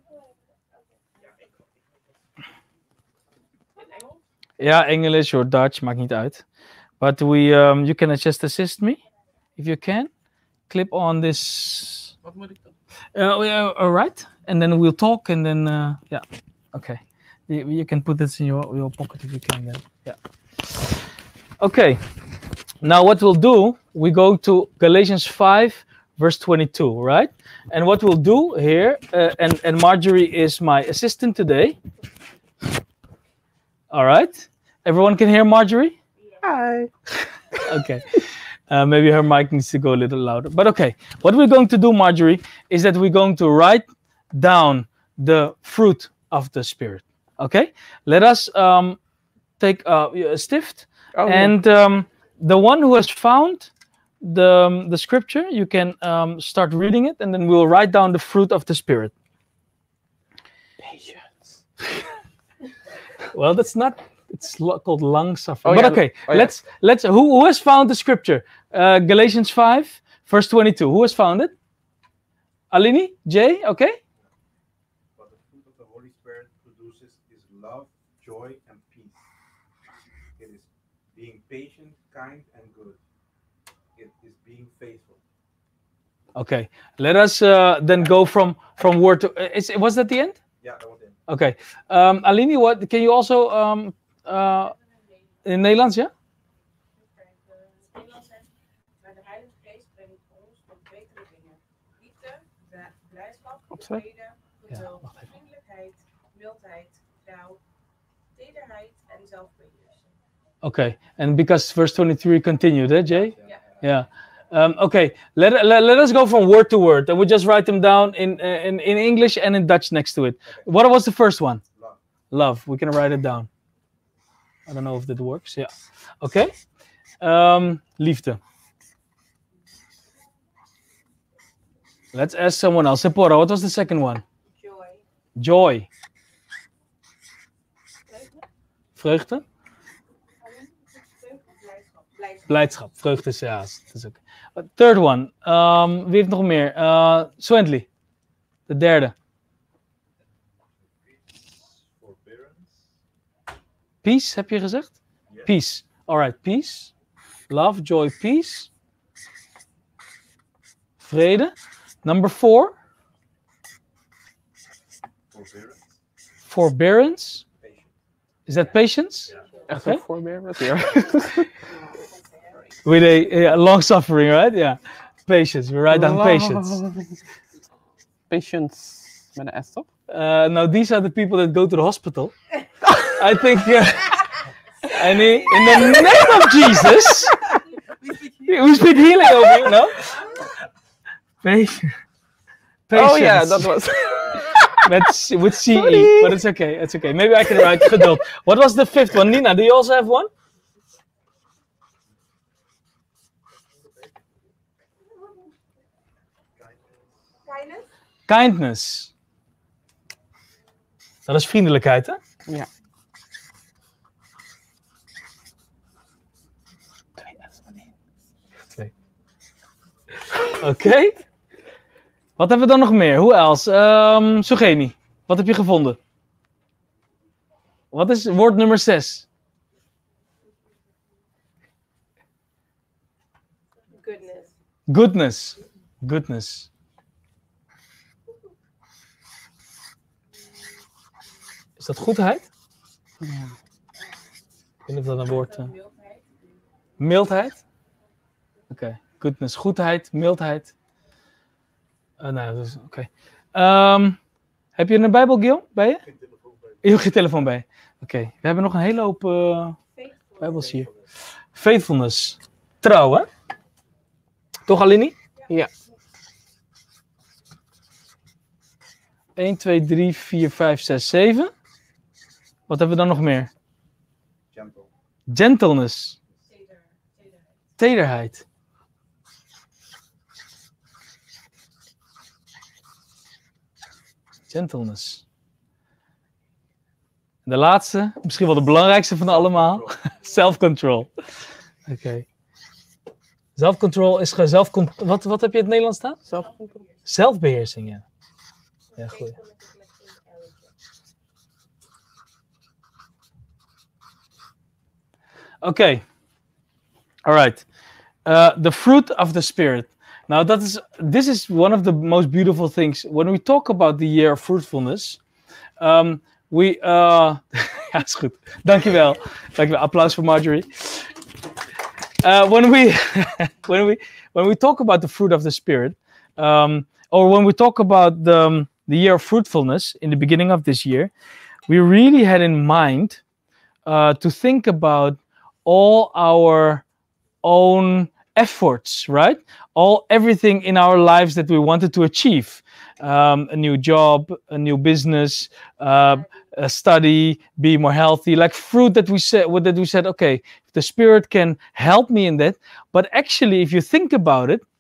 Ja, English or Dutch, maakt niet uit. But we, um, you can just assist me, if you can. Clip on this... Wat moet ik doen? Uh, yeah, all right. And then we'll talk and then, uh, yeah. Okay. You, you can put this in your, your pocket if you can then. Yeah. Okay. Now what we'll do, we go to Galatians five, verse twenty-two, right? And what we'll do here, uh, and, and Marjorie is my assistant today. All right. Everyone can hear Marjorie? Hi. Okay. Uh, maybe her mic needs to go a little louder. But okay. What we're going to do, Marjorie, is that we're going to write down the fruit of the Spirit. Okay? Let us um, take uh, a stift. Oh, and um, the one who has found the, um, the scripture, you can um, start reading it. And then we'll write down the fruit of the Spirit. Patience. Well, that's not... It's lo- called long suffering. Oh, but yeah. okay, Oh, yeah. let's let's. Who, who has found the scripture? Uh, Galatians five, verse twenty-two. Who has found it? Alini, Jay. Okay. But the fruit of the Holy Spirit produces is love, joy, and peace. It is being patient, kind, and good. It is being faithful. Okay. Let us uh, then go from from word to. Uh, is was that the end? Yeah, that was it. Okay. Um, Alini, what can you also um, uh, in Nederlands? Ja. Maar de Heilige Geest brengt ons tot betere dingen. Liefde, blijdschap, Opzij. vrede, Ja, geduld, wacht even. vriendelijkheid, mildheid, trouw, tederheid en zelfbeheersing. Okay. And because verse twenty-three continued, eh, Jay? Ja. Yeah. Um, okay. Let, let let us go from word to word, and we just write them down in uh, in in English and in Dutch next to it. What was the first one? Love. Love. We can write it down. I don't know if that works. Yeah. Okay. Um, liefde. Let's ask someone else. Sephora, what was the second one? Joy. Joy. Vreugde. Blijdschap. Blijdschap. Blijdschap. Vreugde is ja. Dat is ook. Uh, third one. Um, wie heeft nog meer? Uh, Swendley. De derde. Forbearance. Peace, heb je gezegd? Yes. Peace. Alright, peace. Love, joy, peace. Vrede. Number four. Forbearance. Forbearance. Patience. Is that patience? Echt Oké. een voorbeeld? Ja. With a yeah, long suffering, right? Yeah. Patience. We write down patience. Patience. Met een S, toch? Uh, now these are the people that go to the hospital. I think. Uh, and in in the name of Jesus, we speak healing over you, no? Patience. Oh ja, dat was... Met, with C E, Sorry. but it's okay. It's okay. Maybe I can write geduld. What was the fifth one? Nina, do you also have one? Kindness. Kindness. Dat is vriendelijkheid, hè? Ja. Twee. Oké. Wat hebben we dan nog meer? Hoe else? Um, Sugeni, wat heb je gevonden? Wat is woord nummer zes? Goodness. Goodness. Goodness. Is dat goedheid? Ja. Ik weet niet of dat een woord... Uh... Mildheid. Mildheid? Oké. Okay. Goodness. Goedheid, mildheid. Uh, nou, dus, oké. Okay. Um, heb je een Bijbel, Gil, bij je? Geen telefoon bij. Je hebt geen telefoon bij. Oké. Okay. We hebben nog een hele hoop uh, Bijbels hier. Faithfulness. Trouw, hè? Toch, Alini? Ja. één, twee, drie, vier, vijf, zes, zeven. Wat hebben we dan nog meer? Gentle. Gentleness. Teder. Tederheid. Tederheid. Gentleness. De laatste, misschien wel de belangrijkste van allemaal. Self-control. Oké. Okay. Self-control is gewoon zelf... Wat, wat heb je in het Nederlands staan? Zelfcontrole. Zelfbeheersing, ja. Ja, goed. Okay. All right. Uh, the fruit of the Spirit. Now, that is this is one of the most beautiful things when we talk about the year of fruitfulness. Um, we, uh, ja, is goed. Dankjewel. Dankjewel. Applaus voor Marjorie. Uh, when we, when we, when we talk about the fruit of the Spirit, um, or when we talk about the um, the year of fruitfulness in the beginning of this year, we really had in mind uh, to think about all our own efforts, right? All everything in our lives that we wanted to achieve. Um, a new job, a new business, uh, a study, be more healthy, like fruit that we said, that we said, okay, the Spirit can help me in that. But actually, if you think about it,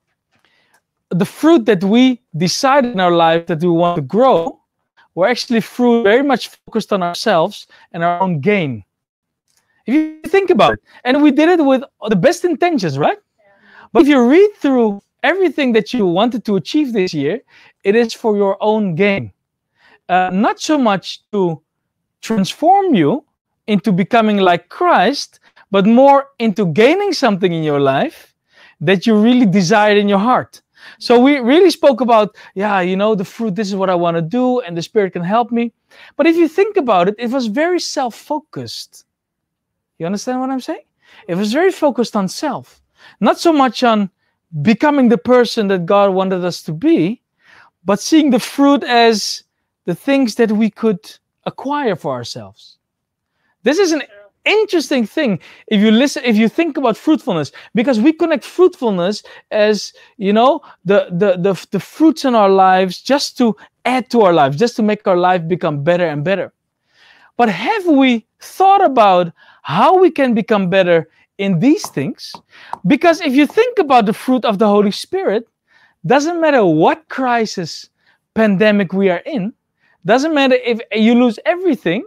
the fruit that we decided in our life that we want to grow were actually fruit very much focused on ourselves and our own gain. If you think about it, and we did it with the best intentions, right? But if you read through everything that you wanted to achieve this year, it is for your own gain. Uh, not so much to transform you into becoming like Christ, but more into gaining something in your life that you really desired in your heart. So we really spoke about, yeah, you know, the fruit, this is what I want to do, and the Spirit can help me. But if you think about it, it was very self-focused. You understand what I'm saying? It was very focused on self. Not so much on becoming the person that God wanted us to be, but seeing the fruit as the things that we could acquire for ourselves. This is an interesting thing if you listen, if you think about fruitfulness, because we connect fruitfulness as, you know, the, the, the, the fruits in our lives just to add to our lives, just to make our life become better and better. But have we thought about how we can become better in these things? Because if you think about the fruit of the Holy Spirit, doesn't matter what crisis, pandemic we are in, doesn't matter if you lose everything,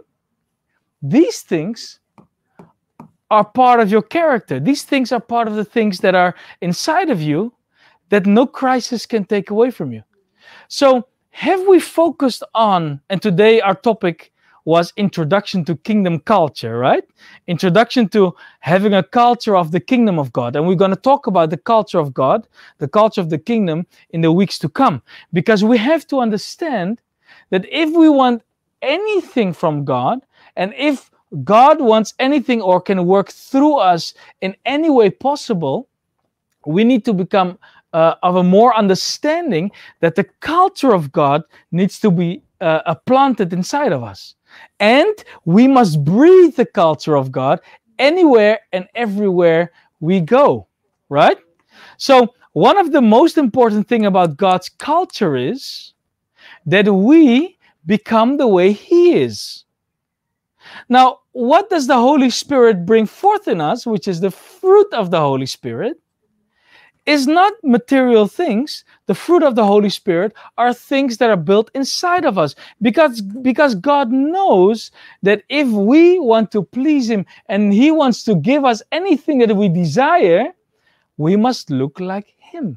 these things are part of your character. These things are part of the things that are inside of you that no crisis can take away from you. So have we focused on, and today our topic was introduction to kingdom culture, right? Introduction to having a culture of the kingdom of God. And we're going to talk about the culture of God, the culture of the kingdom in the weeks to come. Because we have to understand that if we want anything from God, and if God wants anything or can work through us in any way possible, we need to become uh, of a more understanding that the culture of God needs to be uh, planted inside of us. And we must breathe the culture of God anywhere and everywhere we go, right? So one of the most important things about God's culture is that we become the way He is. Now, what does the Holy Spirit bring forth in us, which is the fruit of the Holy Spirit, is not material things. The fruit of the Holy Spirit are things that are built inside of us. Because, because God knows that if we want to please Him and He wants to give us anything that we desire, we must look like Him.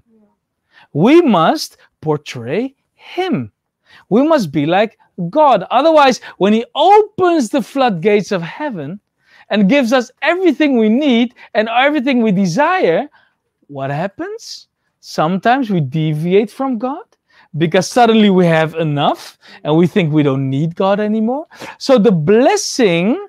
We must portray Him. We must be like God. Otherwise, when He opens the floodgates of heaven and gives us everything we need and everything we desire, what happens? Sometimes we deviate from God because suddenly we have enough and we think we don't need God anymore. So the blessing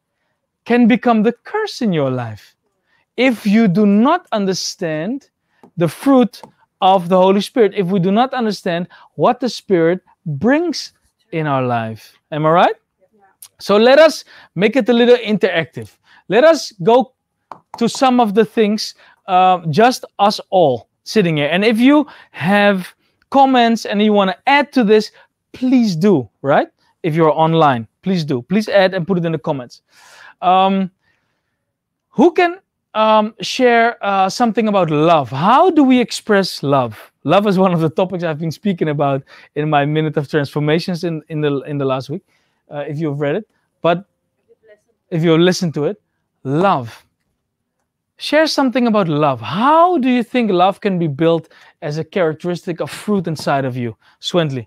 can become the curse in your life if you do not understand the fruit of the Holy Spirit, if we do not understand what the Spirit brings in our life. Am I right? Yeah. So let us make it a little interactive. Let us go to some of the things, uh, just us all sitting here. And if you have comments and you want to add to this, please do, right? If you're online, please do. Please add and put it in the comments. Um, who can um, share uh, something about love? How do we express love? Love is one of the topics I've been speaking about in my Minute of Transformations in, in, the, in the last week, uh, if you've read it. but if you listen to it, love. Share something about love. How do you think love can be built as a characteristic of fruit inside of you? Swendley.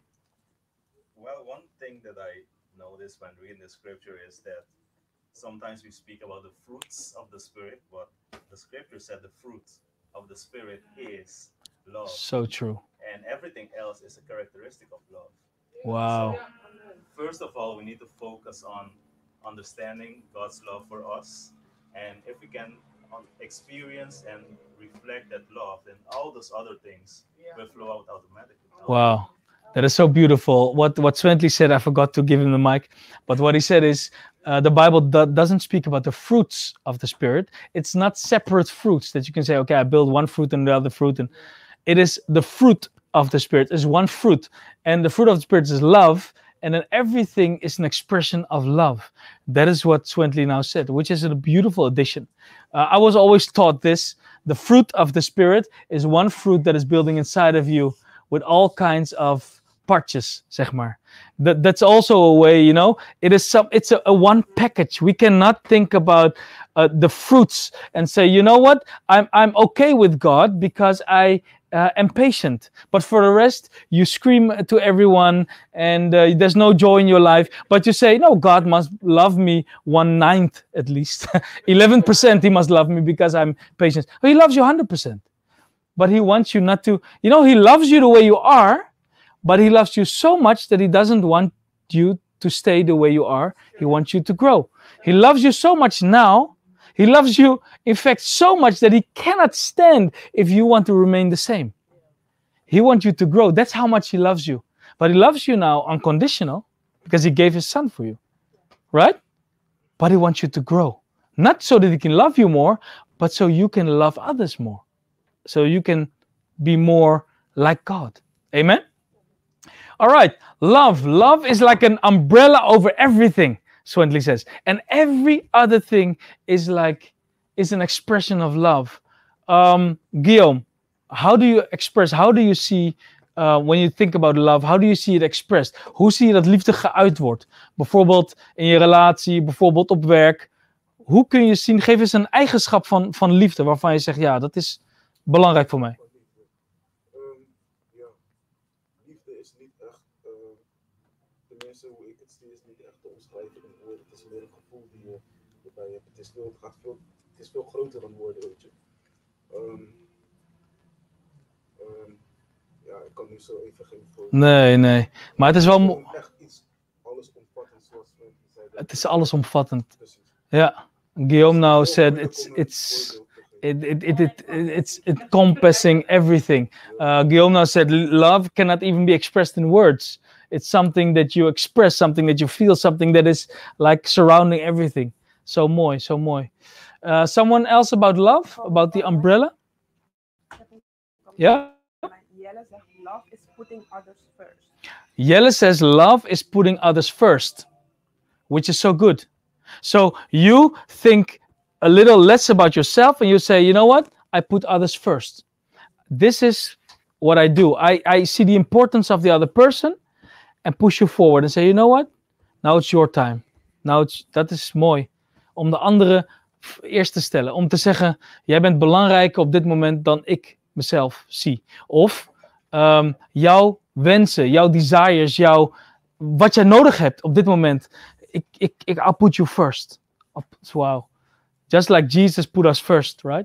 Well, one thing that I noticed when reading the scripture is that sometimes we speak about the fruits of the Spirit, but the scripture said the fruit of the Spirit is love. So true. And everything else is a characteristic of love. Wow. So, first of all, we need to focus on understanding God's love for us. And if we can experience and reflect that love, then all those other things will flow out automatically. Wow. That is so beautiful. What what Swendley said, I forgot to give him the mic, but what he said is uh, the Bible do- doesn't speak about the fruits of the Spirit. It's not separate fruits that you can say, okay, I build one fruit and the other fruit. And it is the fruit of the Spirit. It's one fruit. And the fruit of the Spirit is love. And then everything is an expression of love. That is what Swendley now said, which is a beautiful addition. Uh, I was always taught this. The fruit of the Spirit is one fruit that is building inside of you with all kinds of partjes, zeg maar. That, that's also a way, you know, it is some, it's a, a one package. We cannot think about uh, the fruits and say, you know what, I'm, I'm okay with God because I uh, am patient. But for the rest, you scream to everyone and uh, there's no joy in your life. But you say, no, God must love me one ninth at least. eleven percent he must love me because I'm patient. Oh, he loves you one hundred percent. But he wants you not to, you know, he loves you the way you are, but he loves you so much that he doesn't want you to stay the way you are. He wants you to grow. He loves you so much now. He loves you, in fact, so much that he cannot stand if you want to remain the same. He wants you to grow. That's how much he loves you. But he loves you now unconditional because he gave his son for you. Right? But he wants you to grow. Not so that he can love you more, but so you can love others more. So you can be more like God. Amen? All right. Love. Love is like an umbrella over everything, Swendley says. And every other thing is like, is an expression of love. Um, Guillaume, how do you express, how do you see, uh, when you think about love, how do you see it expressed? Hoe zie je dat liefde geuit wordt? Bijvoorbeeld in je relatie, bijvoorbeeld op werk. Hoe kun je zien, geef eens een eigenschap van, van liefde waarvan je zegt, ja, dat is belangrijk voor mij. Um, ja, liefde is niet echt, uh, tenminste hoe ik het zie, is niet echt te omschrijven in woorden. Het is meer een gevoel die je erbij hebt. Het is veel, het gaat veel, het is veel groter dan woorden, weet je. Um, um, ja, ik kan nu zo even geen voorbeeld. Nee, nee. Maar het is wel... Gewoon echt iets allesomvattend zoals we zeiden. Het is allesomvattend. Precies. Ja. Guillaume now said it's it's it it it, it it's encompassing everything. Uh, Guillaume now said love cannot even be expressed in words. It's something that you express, something that you feel, something that is like surrounding everything. So mooi, so mooi. Uh, someone else about love, about the umbrella? Yeah. Jelle zegt, love is putting others first. Jelle says love is putting others first, which is so good. So you think a little less about yourself and you say, you know what? I put others first. This is what I do. I, I see the importance of the other person and push you forward and say, you know what? Now it's your time. Now it's, dat is mooi. Om de andere eerst te stellen. Om te zeggen, jij bent belangrijker op dit moment dan ik mezelf zie. Of um, jouw wensen, jouw desires, jouw, wat jij nodig hebt op dit moment. Ik, ik, ik, I'll put you first. Wow. Just like Jesus put us first, right?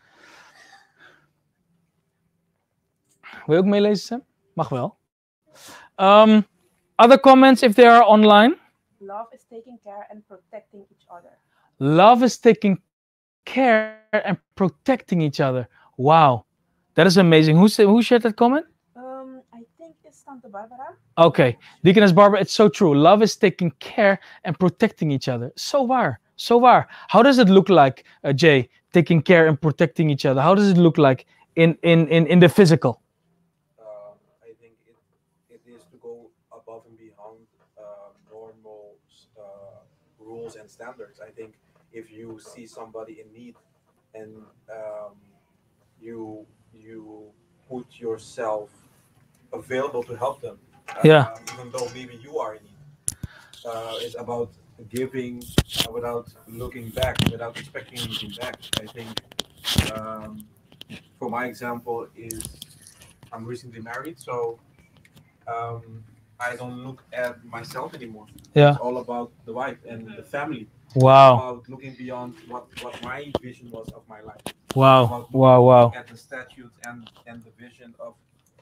Wil je ook meelezen, Sam? Mag wel. Um, other comments if they are online? Love is taking care and protecting each other. Love is taking care and protecting each other. Wow. That is amazing. Who, who shared that comment? Um, I think it's Tante Barbara. Okay. Deaconess Barbara, it's so true. Love is taking care and protecting each other. So waar. So waar. How does it look like, uh, Jay, taking care and protecting each other? How does it look like in, in, in, in the physical? Um, I think it, it is to go above and beyond uh, normal uh, rules and standards. I think if you see somebody in need and um, you you put yourself available to help them, uh, Yeah. even though maybe you are in need, uh, it's about giving uh, without looking back, without expecting anything back. I think, um, for my example, is I'm recently married, so um, I don't look at myself anymore. Yeah. It's all about the wife and the family. Wow. About looking beyond what, what my vision was of my life. Wow. About Wow. Wow. at the statutes and, and the vision of.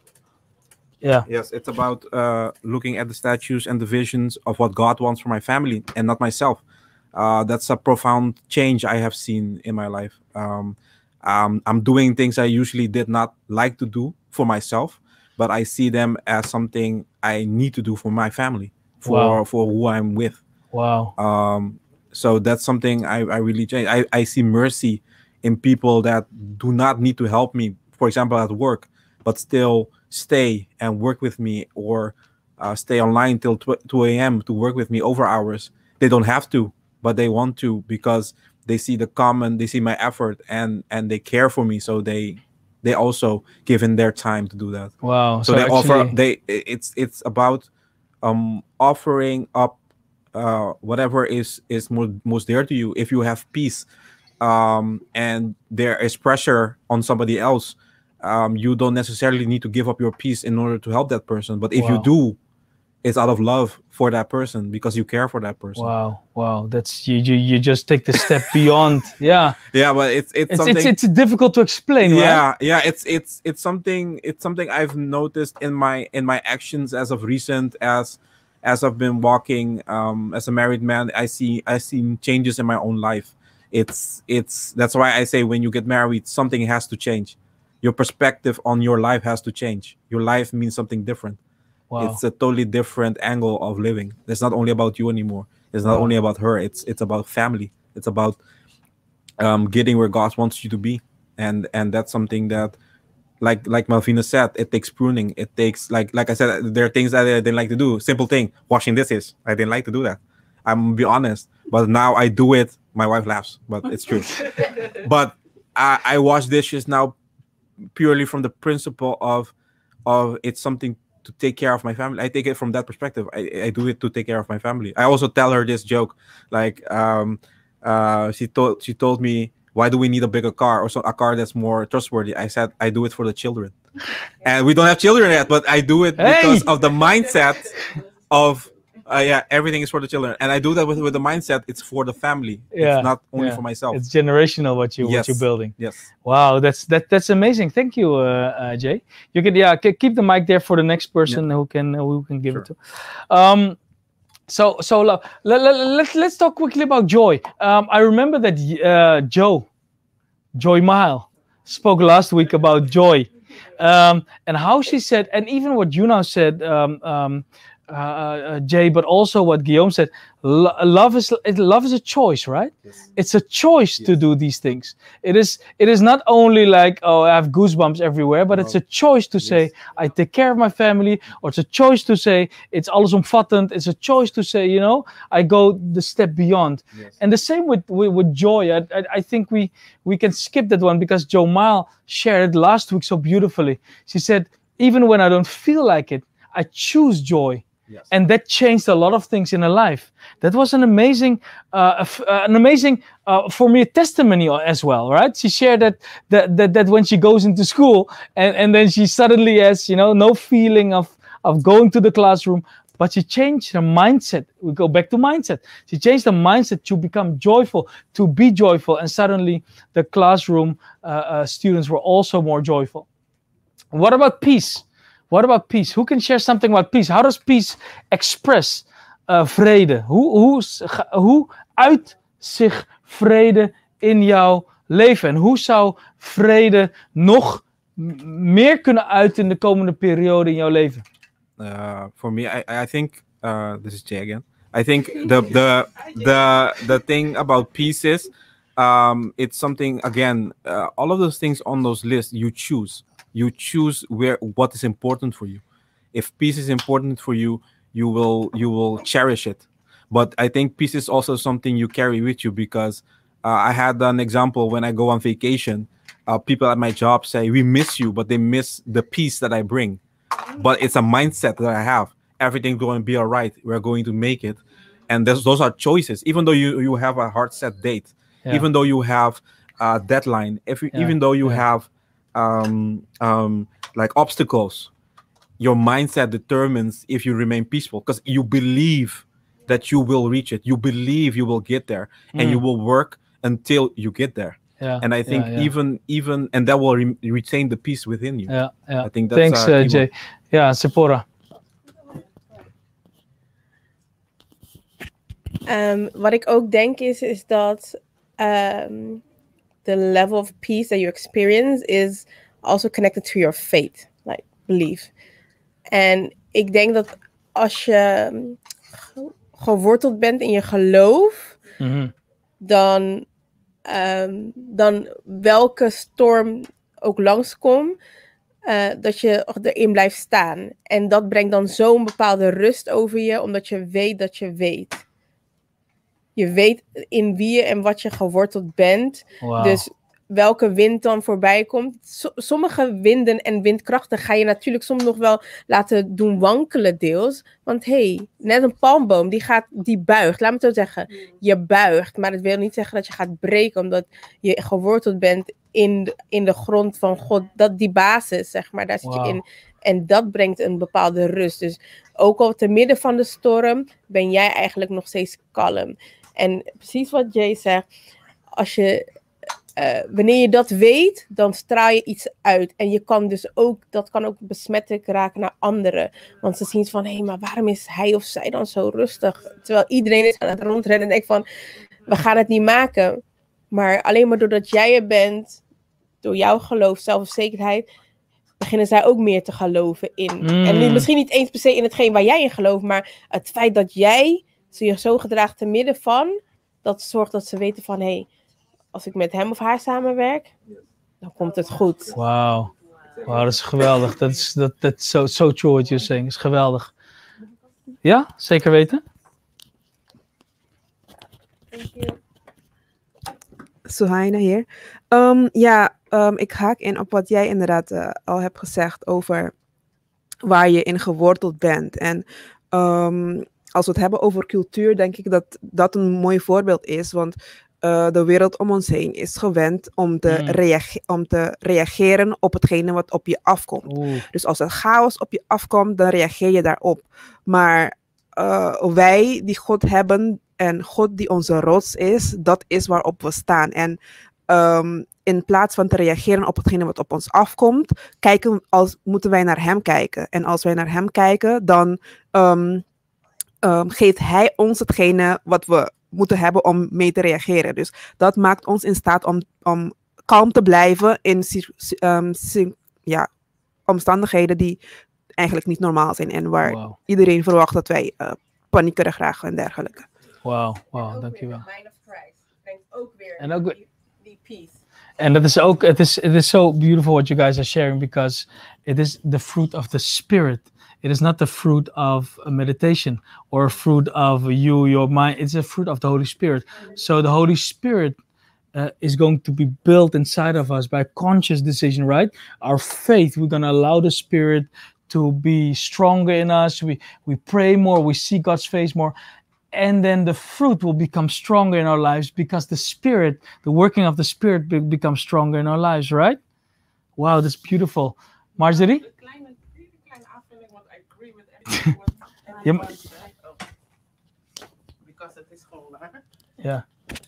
Yeah. Yes, it's about uh, looking at the statutes and the visions of what God wants for my family and not myself. Uh, that's a profound change I have seen in my life. Um, um, I'm doing things I usually did not like to do for myself, but I see them as something I need to do for my family, for Wow. for who I'm with. Wow. Um, so that's something I, I really change. I, I see mercy in people that do not need to help me, for example, at work, but still stay and work with me, or uh, stay online till two a m to work with me over hours. They don't have to, but they want to because they see the common, they see my effort, and and they care for me. So they they also give in their time to do that. Wow. So, So they offer actually- they it's it's about um offering up uh whatever is is most, most dear to you. If you have peace, um and there is pressure on somebody else, um you don't necessarily need to give up your peace in order to help that person. But if you Wow. do, it's out of love for that person because you care for that person. Wow. Wow. That's you. You, you just take the step beyond. Yeah. Yeah, but it's it's It's something. it's, it's difficult to explain. Right? Yeah, yeah, it's it's it's something it's something I've noticed in my in my actions as of recent, as as I've been walking um as a married man. I see I see changes in my own life. It's it's that's why I say when you get married, something has to change. Your perspective on your life has to change. Your life means something different. Wow. It's a totally different angle of living. It's not only about you anymore. It's not Wow. only about her. It's it's about family. It's about um, getting where God wants you to be, and and that's something that, like like Malvina said, it takes pruning. It takes like like I said, there are things that I didn't like to do. Simple thing, washing dishes. I didn't like to do that. I'm gonna be honest, but now I do it. My wife laughs, but it's true. But I, I wash dishes now purely from the principle of of it's something to take care of my family. I take it from that perspective. I, I do it to take care of my family. I also tell her this joke, like um uh she told she told me, why do we need a bigger car or so a car that's more trustworthy? I said I do it for the children. And we don't have children yet, but I do it Hey! because of the mindset of uh, yeah, everything is for the children. And I do that with, with the mindset it's for the family. Yeah, It's not only yeah. for myself. It's generational what you what Yes. you're building. Yes. Wow, that's that that's amazing. Thank you, uh, uh, Jay. You can yeah ke- keep the mic there for the next person who can who can give it to. Um, so so lo- let, let, let's let's talk quickly about Joy. Um, I remember that uh, Joe, Joy Mile, spoke last week about joy, um, and how she said, and even what you now said, um, um, uh, uh, Jay, but also what Guillaume said. Lo- love is love is a choice, right? Yes. It's a choice to Yes. do these things. It is it is not only like, oh, I have goosebumps everywhere, but it's No. a choice to say Yes. I take care of my family, or it's a choice to say it's allesomvattend. It's a choice to say, you know, I go the step beyond. Yes. And the same with with, with joy. I, I I think we we can skip that one because Joe Mile shared it last week so beautifully. She said, even when I don't feel like it, I choose joy. Yes. And that changed a lot of things in her life. That was an amazing, uh, f- uh, an amazing uh, for me testimony as well, right? She shared that that that, that when she goes into school and, and then she suddenly has, you know, no feeling of of going to the classroom, but she changed her mindset. We go back to mindset. She changed her mindset to become joyful, to be joyful, and suddenly the classroom uh, uh, students were also more joyful. What about peace? What about peace? Who can share something about peace? How does peace express uh, vrede? Hoe, hoe, s- ga- hoe uit zich vrede in jouw leven? En hoe zou vrede nog m- meer kunnen uiten in de komende periode in jouw leven? Uh, for me, I, I think uh, this is Jay again. I think the the the the thing about peace is, um, it's something again. Uh, all of those things on those lists, you choose. You choose where what is important for you. If peace is important for you, you will you will cherish it. But I think peace is also something you carry with you because uh, I had an example when I go on vacation. Uh, people at my job say we miss you, but they miss the peace that I bring. But it's a mindset that I have. Everything's going to be all right. We're going to make it. and those those are choices. Even though you you have a hard set date, Yeah. even though you have a deadline, if you, Yeah, even though you yeah. have um um like obstacles, your mindset determines if you remain peaceful, because you believe that you will reach it. You believe you will get there, and Mm. you will work until you get there. Yeah, And I think yeah, yeah. even even and that will re- retain the peace within you. Yeah, yeah. I think that's Thanks, uh, uh, key Jay. one. Ja, Sephora. Um, wat ik ook denk is, is dat um, the level of peace that you experience is also connected to your faith, like belief. En ik denk dat als je um, ge- geworteld bent in je geloof, Mhm. dan, um, dan welke storm ook langskomt, uh, dat je erin blijft staan. En dat brengt dan zo'n bepaalde rust over je, omdat je weet dat je weet. Je weet in wie je en wat je geworteld bent. Wauw. Dus welke wind dan voorbij komt. So- sommige winden en windkrachten ga je natuurlijk soms nog wel laten doen wankelen deels. Want hé, hey, net een palmboom, die, gaat, die buigt. Laat me het zo zeggen. Je buigt, maar dat wil niet zeggen dat je gaat breken. Omdat je geworteld bent in de, in de grond van God. Dat die basis, zeg maar, daar zit Wauw. je in. En dat brengt een bepaalde rust. Dus ook al te midden van de storm, ben jij eigenlijk nog steeds kalm. En precies wat Jay zegt, als je, uh, wanneer je dat weet, dan straal je iets uit. En je kan dus ook, dat kan ook besmettelijk raken naar anderen. Want ze zien van, hé, hey, maar waarom is hij of zij dan zo rustig? Terwijl iedereen is aan het rondrennen en denkt van, we gaan het niet maken. Maar alleen maar doordat jij er bent, door jouw geloof, zelfverzekerdheid, beginnen zij ook meer te geloven in. Mm. En niet- misschien niet eens per se in hetgeen waar jij in gelooft, maar het feit dat jij ze je zo gedraagt te midden van, dat zorgt dat ze weten van, hé, hey, als ik met hem of haar samenwerk, dan komt het goed. Wauw. Wauw, dat is geweldig. Dat is dat dat is so, so true what you're saying. Dat is geweldig. Ja, zeker weten. Suhaina hier. Um, ja, um, ik haak in op wat jij inderdaad uh, al hebt gezegd over waar je in geworteld bent. En um, als we het hebben over cultuur, denk ik dat dat een mooi voorbeeld is. Want uh, de wereld om ons heen is gewend om te, Mm. reage- om te reageren op hetgene wat op je afkomt. Oeh. Dus als er chaos op je afkomt, dan reageer je daarop. Maar uh, wij die God hebben en God die onze rots is, dat is waarop we staan. En um, in plaats van te reageren op hetgene wat op ons afkomt, kijken, als, moeten wij naar hem kijken. En als wij naar hem kijken, dan um, um, geeft hij ons hetgene wat we moeten hebben om mee te reageren. Dus dat maakt ons in staat om, om kalm te blijven in um, ja, omstandigheden die eigenlijk niet normaal zijn en waar Wauw. iedereen verwacht dat wij uh, paniekerig raken en dergelijke. Wauw, wauw, dankjewel. mind of Christ brengt ook weer En ook weer- die, die peace. En dat is ook, het is, it is so beautiful what you guys are sharing because it is the fruit of the spirit. It is not the fruit of a meditation or a fruit of you, your mind. It's a fruit of the Holy Spirit. So the Holy Spirit uh, is going to be built inside of us by conscious decision, right? Our faith, we're going to allow the Spirit to be stronger in us. We, we pray more, we see God's face more. And then the fruit will become stronger in our lives because the Spirit, the working of the Spirit be- becomes stronger in our lives, right? Wow, that's beautiful. Marjorie? Een kleine, hele kleine aanvulling, want I agree with everything what Ja, maar- everyone said. Oh. Because het is gewoon waar. Ja.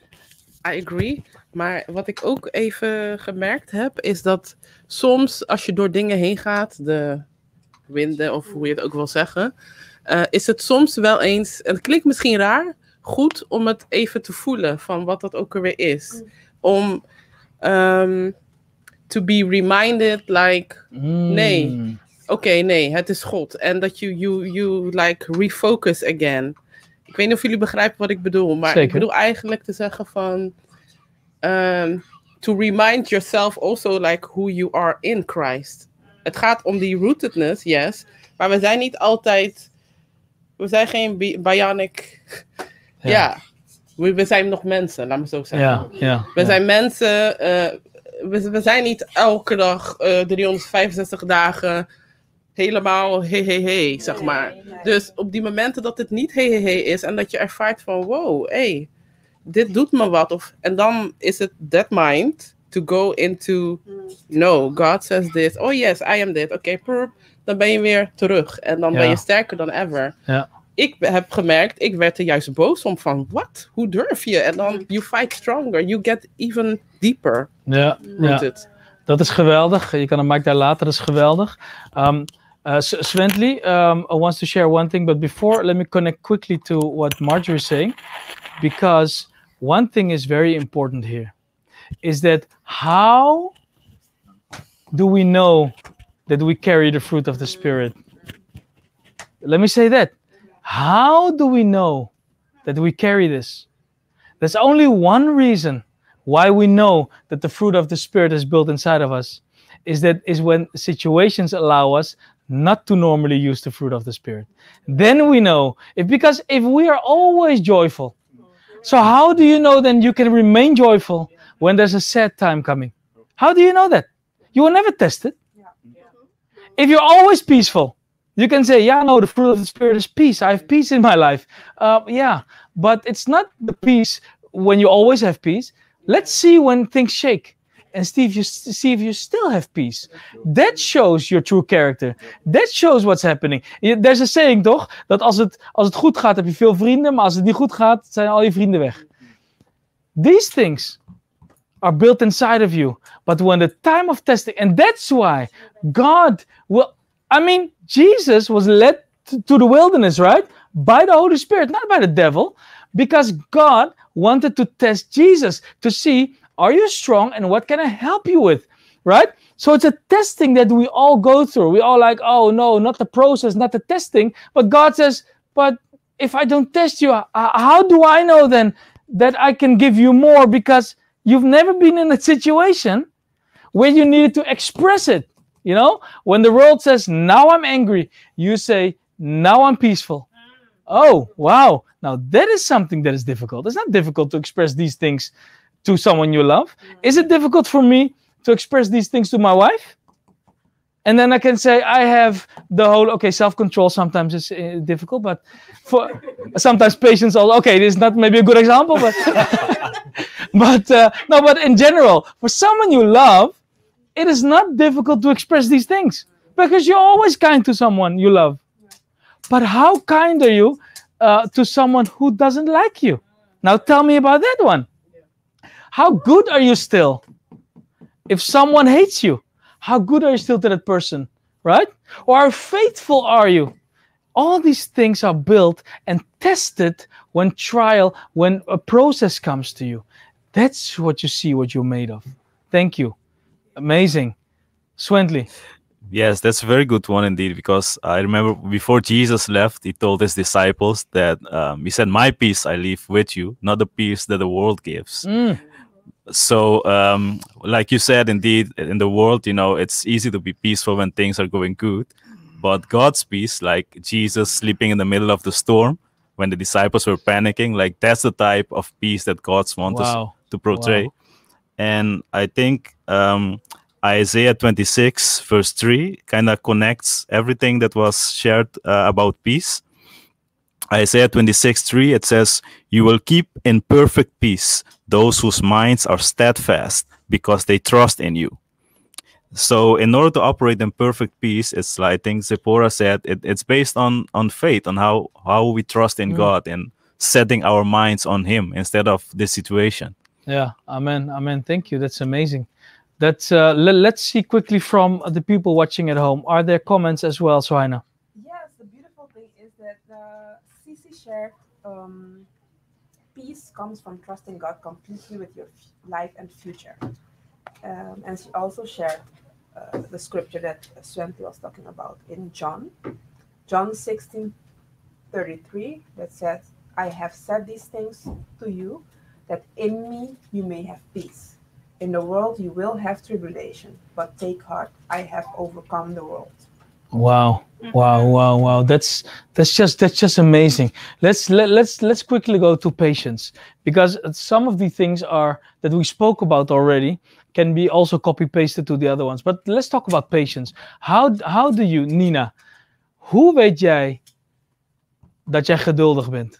I agree. Maar wat ik ook even gemerkt heb, is dat soms als je door dingen heen gaat, de winden of hoe je het ook wil zeggen, uh, is het soms wel eens, en het klinkt misschien raar, goed om het even te voelen van wat dat ook alweer is. Om um, to be reminded like, Mm. nee, oké, nee, het is God. En dat je you, you like refocus again. Ik weet niet of jullie begrijpen wat ik bedoel, maar Zeker. ik bedoel eigenlijk te zeggen van um, to remind yourself also like who you are in Christ. Het gaat om die rootedness, yes, maar we zijn niet altijd, we zijn geen bi- bionic, ja, Ja. we, we zijn nog mensen, laat me zo zeggen. Ja, ja. We ja. zijn mensen, uh, we, we zijn niet elke dag uh, driehonderdvijfenzestig dagen helemaal hey hey hey, zeg maar. Dus op die momenten dat het niet hey hey hey is en dat je ervaart van wow, hey, dit doet me wat. Of, en dan is het that mind to go into, no, God says this. Oh yes, I am dit. Oké, okay, perp. Dan ben je weer terug. En dan Ja. ben je sterker dan ever. Ja. Ik heb gemerkt, ik werd er juist boos om van, wat? Hoe durf je? En dan, you fight stronger. You get even deeper Ja, ja. rooted. Dat is geweldig. Je kan een mic daar laten, dat is geweldig. Um, uh, S- Svendli um, wants to share one thing, but before, let me connect quickly to what Marjorie is saying, because one thing is very important here, is that how do we know that we carry the fruit of the Spirit? Let me say that. How do we know that we carry this? There's only one reason why we know that the fruit of the Spirit is built inside of us, is that is when situations allow us not to normally use the fruit of the Spirit. Then we know, if because if we are always joyful, so how do you know then you can remain joyful when there's a sad time coming? How do you know that? You will never test it. If you're always peaceful, you can say, yeah, no, the fruit of the Spirit is peace. I have peace in my life. Uh, yeah, but it's not the peace when you always have peace. Let's see when things shake. And Steve, you s- see if you still have peace. That shows your true character. That shows what's happening. Je- There's a saying, toch? Dat als het, als het goed gaat, heb je veel vrienden. Maar als het niet goed gaat, zijn al je vrienden weg. These things are built inside of you. But when the time of testing, and that's why God will, I mean, Jesus was led to, to the wilderness, right? By the Holy Spirit, not by the devil. Because God wanted to test Jesus to see, are you strong and what can I help you with? Right? So it's a testing that we all go through. We all like, oh no, not the process, not the testing. But God says, but if I don't test you, h- how do I know then that I can give you more? Because you've never been in a situation where you needed to express it. You know, when the world says, now I'm angry, you say, now I'm peaceful. Oh, wow. Now that is something that is difficult. It's not difficult to express these things to someone you love. Is it difficult for me to express these things to my wife? And then I can say I have the whole, okay, self-control sometimes is uh, difficult, but for sometimes patience also, okay, this is not maybe a good example, but, but uh, no, but in general, for someone you love, it is not difficult to express these things because you're always kind to someone you love. But how kind are you uh, to someone who doesn't like you? Now tell me about that one. How good are you still? If someone hates you, how good are you still to that person, right? Or how faithful are you? All these things are built and tested when trial, when a process comes to you. That's what you see what you're made of. Thank you. Amazing. Swendley. Yes, that's a very good one indeed, because I remember before Jesus left, he told his disciples that um, he said, my peace I leave with you, not the peace that the world gives. Mm. So, um, like you said, indeed, in the world, you know, it's easy to be peaceful when things are going good. But God's peace, like Jesus sleeping in the middle of the storm, when the disciples were panicking, like that's the type of peace that God wants us Wow. to portray. Wow. And I think um, Isaiah twenty-six, verse three, kind of connects everything that was shared uh, about peace. Isaiah twenty-six, three, it says, you will keep in perfect peace those whose minds are steadfast because they trust in you. So in order to operate in perfect peace, it's like I think Zipporah said, it, it's based on, on faith, on how, how we trust in Mm. God and setting our minds on him instead of the situation. Yeah, amen, amen. Thank you. That's amazing. That's uh, le- let's see quickly from the people watching at home. Are there comments as well, Sohaina? Yes, the beautiful thing is that uh, Cici shared um, peace comes from trusting God completely with your f- life and future. Um, and she also shared uh, the scripture that Swante was talking about in John, John sixteen thirty-three, that says, I have said these things to you, that in me you may have peace. In the world you will have tribulation, but take heart, I have overcome the world. Wow, wow, wow, wow. That's that's just that's just amazing. Let's let, let's let's quickly go to patience, because some of the things are that we spoke about already. can be also copy pasted to the other ones. But let's talk about patience. How how do you, Nina? Hoe weet jij dat jij geduldig bent?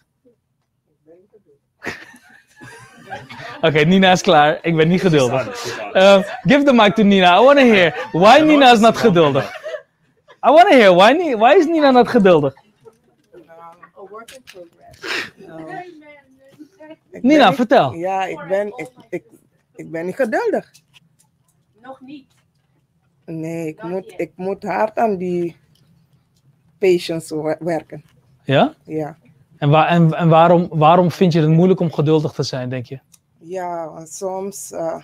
Oké, okay, Nina is klaar. Ik ben niet geduldig. Uh, give the mic to Nina. I want to hear why Nina is not geduldig. I want to hear why, why is Nina not geduldig? A work in progress. Nina, ben, vertel. Ja, ik ben, ik, ik, ik ben niet geduldig. Nog niet. Nee, ik moet, ik moet hard aan die patience werken. Ja? Ja. En, waar, en, en waarom, waarom vind je het moeilijk om geduldig te zijn, denk je? Ja, want soms, uh,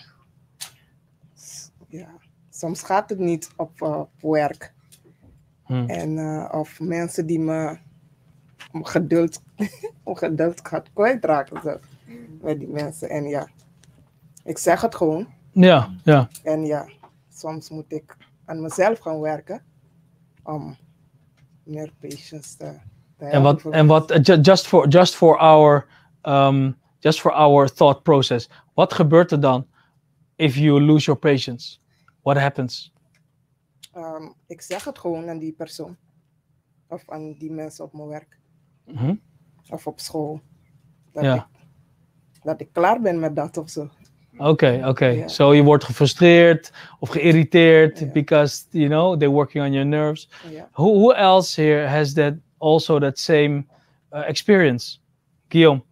ja, soms gaat het niet op, uh, op werk. Hmm. En, uh, of mensen die me om geduld, om geduld gaat kwijtraken zo, met die mensen. En ja, ik zeg het gewoon. Ja, ja. En ja, soms moet ik aan mezelf gaan werken om meer patience te En wat, en wat, just for, just for our, um, just for our thought process. Wat gebeurt er dan if you lose your patience? What happens? Um, ik zeg het gewoon aan die persoon. Of aan die mensen op mijn werk. Mm-hmm. Of op school. Dat, ja. ik, dat ik klaar ben met dat of zo. Oké, okay, oké. Okay. Ja. So je wordt gefrustreerd of geïrriteerd ja. because, you know, they're working on your nerves. Ja. Who, who else here has that also that same uh, experience? Guillaume?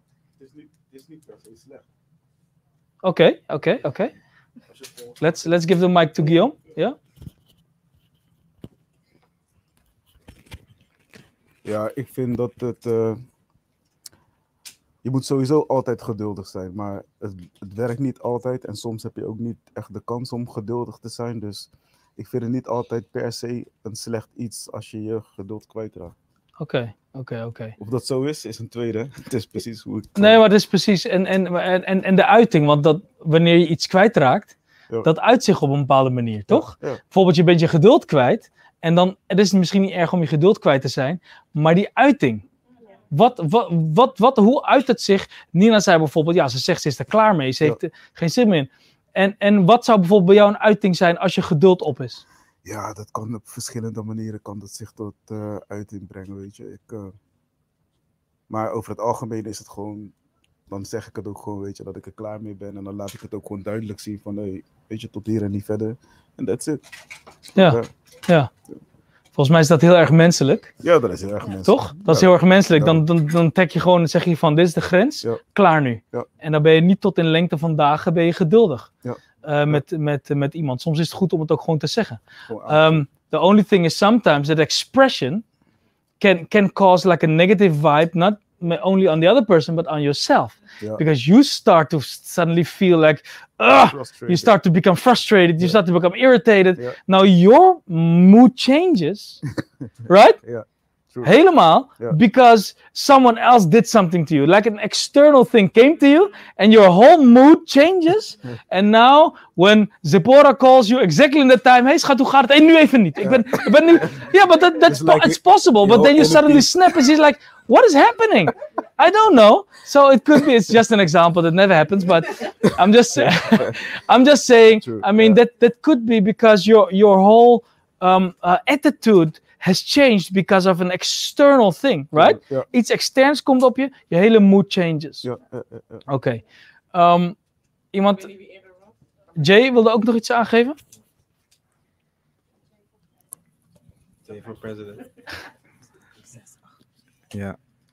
Oké, oké, oké. Let's let's give the mic to Guillaume. Yeah? Ja, ik vind dat het... Uh, je moet sowieso altijd geduldig zijn, maar het, het werkt niet altijd. En soms heb je ook niet echt de kans om geduldig te zijn. Dus ik vind het niet altijd per se een slecht iets als je je geduld kwijtraakt. Oké, oké, oké. Of dat zo is, is een tweede. Het is precies hoe ik... Nee, maar het is precies... En, en, en, en de uiting, want dat, wanneer je iets kwijtraakt, ja. dat uit zich op een bepaalde manier, toch? Ja, ja. Bijvoorbeeld, je bent je geduld kwijt. En dan, het is misschien niet erg om je geduld kwijt te zijn, maar die uiting. Wat, wat, wat, wat, hoe uit het zich? Nina zei bijvoorbeeld, ja, ze zegt ze is er klaar mee. Ze heeft ja. er geen zin meer in. En, en wat zou bijvoorbeeld bij jou een uiting zijn als je geduld op is? Ja, dat kan op verschillende manieren kan dat zich tot uh, uiting brengen, weet je. Ik, uh... Maar over het algemeen is het gewoon, dan zeg ik het ook gewoon, weet je, dat ik er klaar mee ben. En dan laat ik het ook gewoon duidelijk zien van, hey, weet je, tot hier en niet verder. En that's it. Ja, ja. ja. Volgens mij is dat heel erg menselijk. Ja, dat is heel erg menselijk. Toch? Dat is ja. heel erg menselijk. Ja. Dan, dan, dan tag je gewoon en zeg je van, dit is de grens, ja. klaar nu. Ja. En dan ben je niet tot in lengte van dagen ben je geduldig ja. uh, met, met, met iemand. Soms is het goed om het ook gewoon te zeggen. Um, the only thing is sometimes that expression can, can cause like a negative vibe, not only on the other person, but on yourself. Yeah. Because you start to suddenly feel like, ugh, you start to become frustrated, you yeah. start to become irritated. Yeah. Now your mood changes, right? Yeah. True. Helemaal, yeah. because someone else did something to you. Like an external thing came to you and your whole mood changes. And now when Zipporah calls you exactly in that time, hey schat, hoe gaat het? Hey, nu even niet. Yeah. Ik ben, ik ben nu... Yeah, but that, that's it's, like it's possible. But then you suddenly snap and she's like, what is happening? I don't know. So it could be, it's just an example that never happens, but I'm just, I'm just saying, True. I mean, yeah. that, that could be because your, your whole um, uh, attitude has changed because of an external thing, right? Yeah. Iets externs komt op je, je hele mood changes. Ja, ja, ja, ja. Oké. Okay. Um, iemand... Jay, wilde ook nog iets aangeven? Jay for president. Yeah.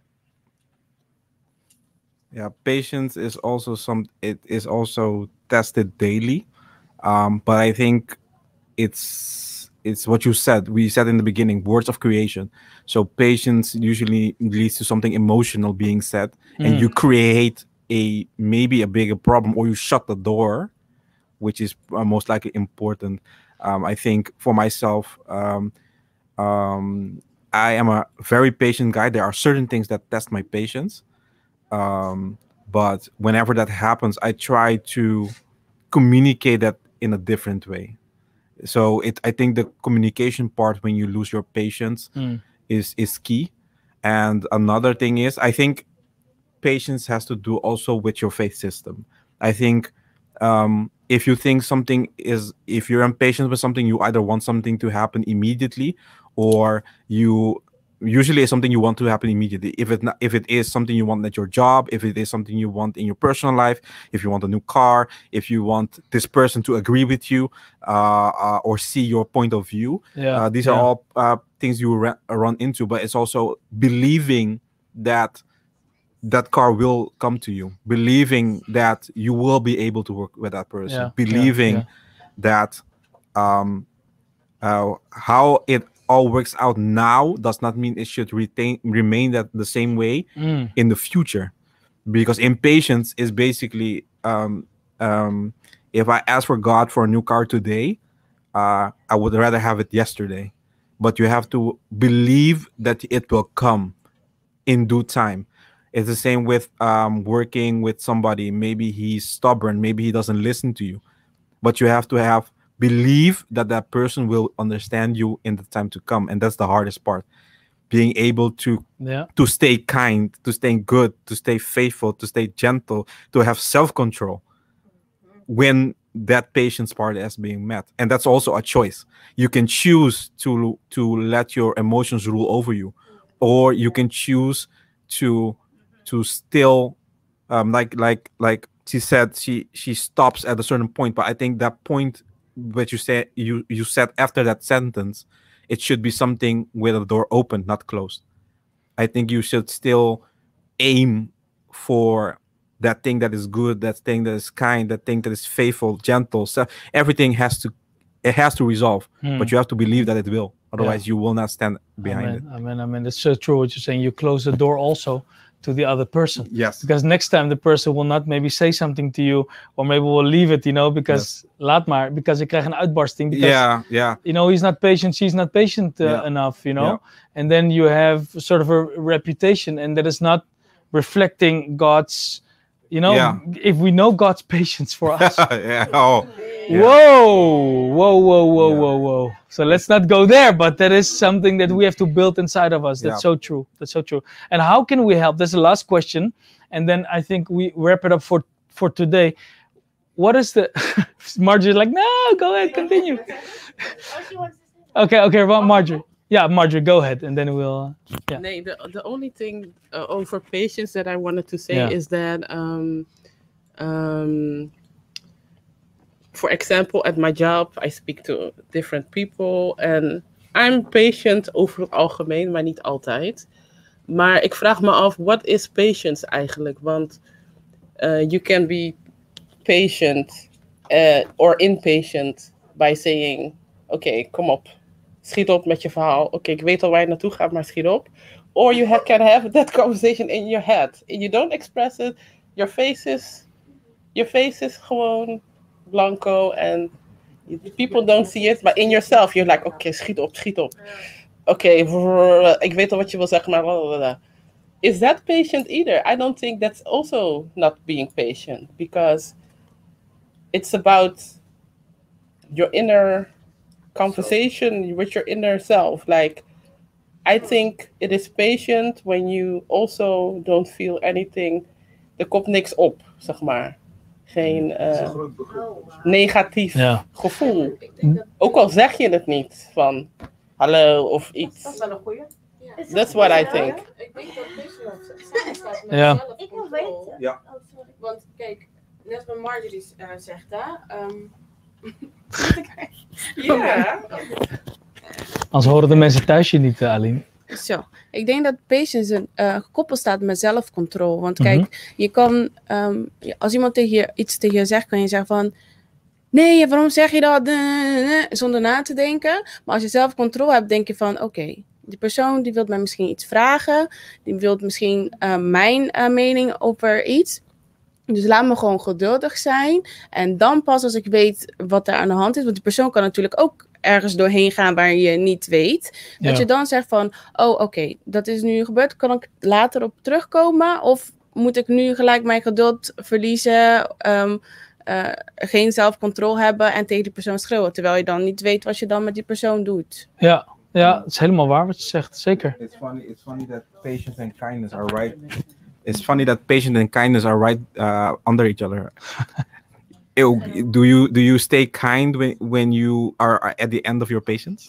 Yeah, patience is also some. It is also tested daily, um, but I think it's it's what you said. We said in the beginning, words of creation. So patience usually leads to something emotional being said, mm. and you create a maybe a bigger problem, or you shut the door, which is uh, most likely important. Um, I think for myself. Um, um, I am a very patient guy. There are certain things that test my patience. Um, but whenever that happens, I try to communicate that in a different way. So it, I think the communication part when you lose your patience mm. is, is key. And another thing is, I think patience has to do also with your faith system. I think Um, if you think something is, if you're impatient with something, you either want something to happen immediately, or you usually it's something you want to happen immediately. If it not, if it is something you want at your job, if it is something you want in your personal life, if you want a new car, if you want this person to agree with you uh, uh, or see your point of view, Yeah, uh, these yeah. are all uh, things you ra- run into. But it's also believing that that car will come to you, believing that you will be able to work with that person, Yeah, yeah, believing yeah. that um, uh, how it all works out now does not mean it should retain remain that the same way Mm. in the future. Because impatience is basically um, um, if I ask for God for a new car today, uh, I would rather have it yesterday. But you have to believe that it will come in due time. It's the same with um, working with somebody. Maybe he's stubborn, maybe he doesn't listen to you, but you have to have believe that that person will understand you in the time to come, and that's the hardest part. Being able to Yeah. to stay kind, to stay good, to stay faithful, to stay gentle, to have self-control when that patience part is being met. And that's also a choice. You can choose to to let your emotions rule over you, or you can choose to to still um like like like she said, she she stops at a certain point. But I think that point that you said you you said after that sentence, it should be something with a door open, not closed. I think you should still aim for that thing that is good, that thing that is kind, that thing that is faithful, gentle. So everything has to it has to resolve, Hmm. but you have to believe that it will. Otherwise, Yeah. you will not stand behind Amen. it. Amen. Amen. That's so true what you're saying. You close the door also to the other person. Yes. Because next time the person will not maybe say something to you, or maybe will leave it, you know, because laat maar, because ik krijg een uitbarsting. Because, Yeah, yeah. you know, he's not patient, she's not patient uh, Yeah. enough, you know. Yeah. And then you have sort of a reputation, and that is not reflecting God's, you know, Yeah. if we know God's patience for us. Yeah. Oh. Yeah. Whoa, whoa, whoa, whoa, whoa, whoa. So let's not go there, but that is something that we have to build inside of us. That's Yeah. so true. That's so true. And how can we help? That's the last question. And then I think we wrap it up for, for today. What is the... Marjorie's like, no, go ahead, continue. Okay, okay, well, Marjorie. Yeah, Marjorie, go ahead, and then we'll... Uh, yeah. Nee, the, the only thing uh, over patience that I wanted to say Yeah. is that, um, um, for example, at my job, I speak to different people and I'm patient over het algemeen, maar niet altijd. Maar ik vraag me af, what is patience eigenlijk? Want uh, you can be patient uh, or impatient by saying, oké, okay, kom op. Schiet op met je verhaal. Oké, okay, ik weet al waar je naartoe gaat, maar schiet op. Or you ha- can have that conversation in your head. And you don't express it. Your face is, your face is gewoon blanco. And people don't see it. But in yourself, you're like, oké, okay, schiet op, schiet op. Oké, okay, ik weet al wat je wil zeggen, maar... Blablabla. Is that patient either? I don't think that's also not being patient. Because it's about your inner... conversation with your inner self. Like, I think it is patient when you also don't feel anything. Er komt niks op, zeg maar. Geen uh, negatief Ja. gevoel. Ook al zeg je het niet van hallo of iets. Dat is wel een goeie. That's what I think. Ik denk dat patience staat met Ja. zelfcontrole. Ja. Want kijk, net wat Marjorie uh, zegt, hè. Um, Ja. Anders horen de mensen thuis je niet, uh, Aline. Zo, ik denk dat patience uh, gekoppeld staat met zelfcontrole. Want kijk, Mhm. je kan, um, als iemand tegen je, iets tegen je zegt, kan je zeggen van... Nee, waarom zeg je dat? Zonder na te denken. Maar als je zelfcontrole hebt, denk je van... Oké, okay, die persoon die wil mij misschien iets vragen. Die wil misschien uh, mijn uh, mening over iets. Dus laat me gewoon geduldig zijn. En dan pas als ik weet wat er aan de hand is. Want die persoon kan natuurlijk ook ergens doorheen gaan waar je niet weet. Dat Ja. je dan zegt van, oh oké, okay, dat is nu gebeurd. Kan ik later op terugkomen? Of moet ik nu gelijk mijn geduld verliezen? Um, uh, geen zelfcontrole hebben en tegen die persoon schreeuwen. Terwijl je dan niet weet wat je dan met die persoon doet. Ja, ja, het is helemaal waar wat je zegt, zeker. It's funny. It's funny that patience and kindness are right. It's funny that patience and kindness are right uh, under each other. Ew, do you do you stay kind when when you are are at the end of your patience?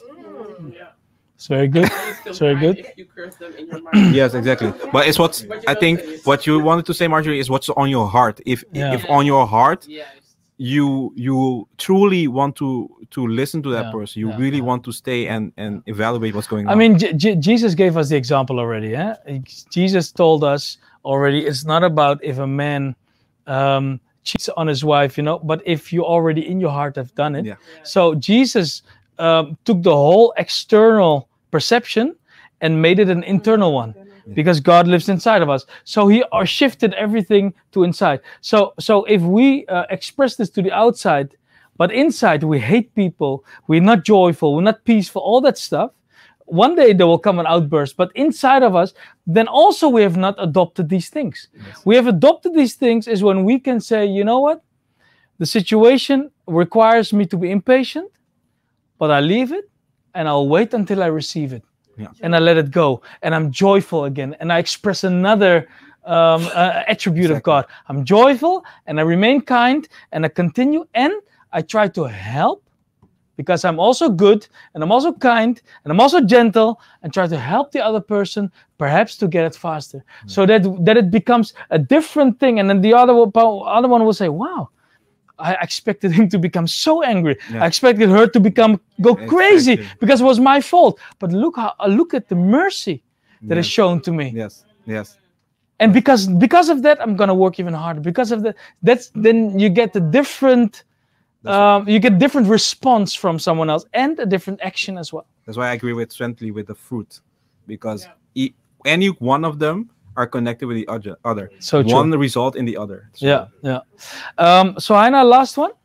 It's very good. It's very good. If you curse them in your mind. Yes, exactly. But it's what's I think what you wanted to say, Marjorie, is what's on your heart. If Yeah. if on your heart Yes. you you truly want to to listen to that Yeah, person, you yeah, really yeah. want to stay and and evaluate what's going I on. mean, J- J- Jesus gave us the example already. Eh? Jesus told us already it's not about if a man um, cheats on his wife, you know, but if you already in your heart have done it. Yeah. So Jesus um, took the whole external perception and made it an internal one. Because God lives inside of us, so He uh, shifted everything to inside. So, so if we uh, express this to the outside, but inside we hate people, we're not joyful, we're not peaceful, all that stuff. One day there will come an outburst, but inside of us, then also we have not adopted these things. We have adopted these things is when we can say, you know what, the situation requires me to be impatient, but I leave it and I'll wait until I receive it. Yeah. And I let it go, and I'm joyful again, and I express another um, uh, attribute of God. I'm joyful, and I remain kind, and I continue, and I try to help, because I'm also good, and I'm also kind, and I'm also gentle, and try to help the other person, perhaps to get it faster, so that that it becomes a different thing, and then the other will, other one will say, "Wow, I expected him to become so angry. Yeah. I expected her to become go crazy Exactly. because it was my fault. But look how uh, look at the mercy that is Yes. shown to me. Yes, yes, And because because of that, I'm gonna work even harder. Because of that, that's then you get a different um, you get different response from someone else and a different action as well. that's why I agree with Sventley with the fruit, because e- any one of them are connected with the other. other. So true. One result in the other. So- Yeah, yeah. Um, so Heina, last one.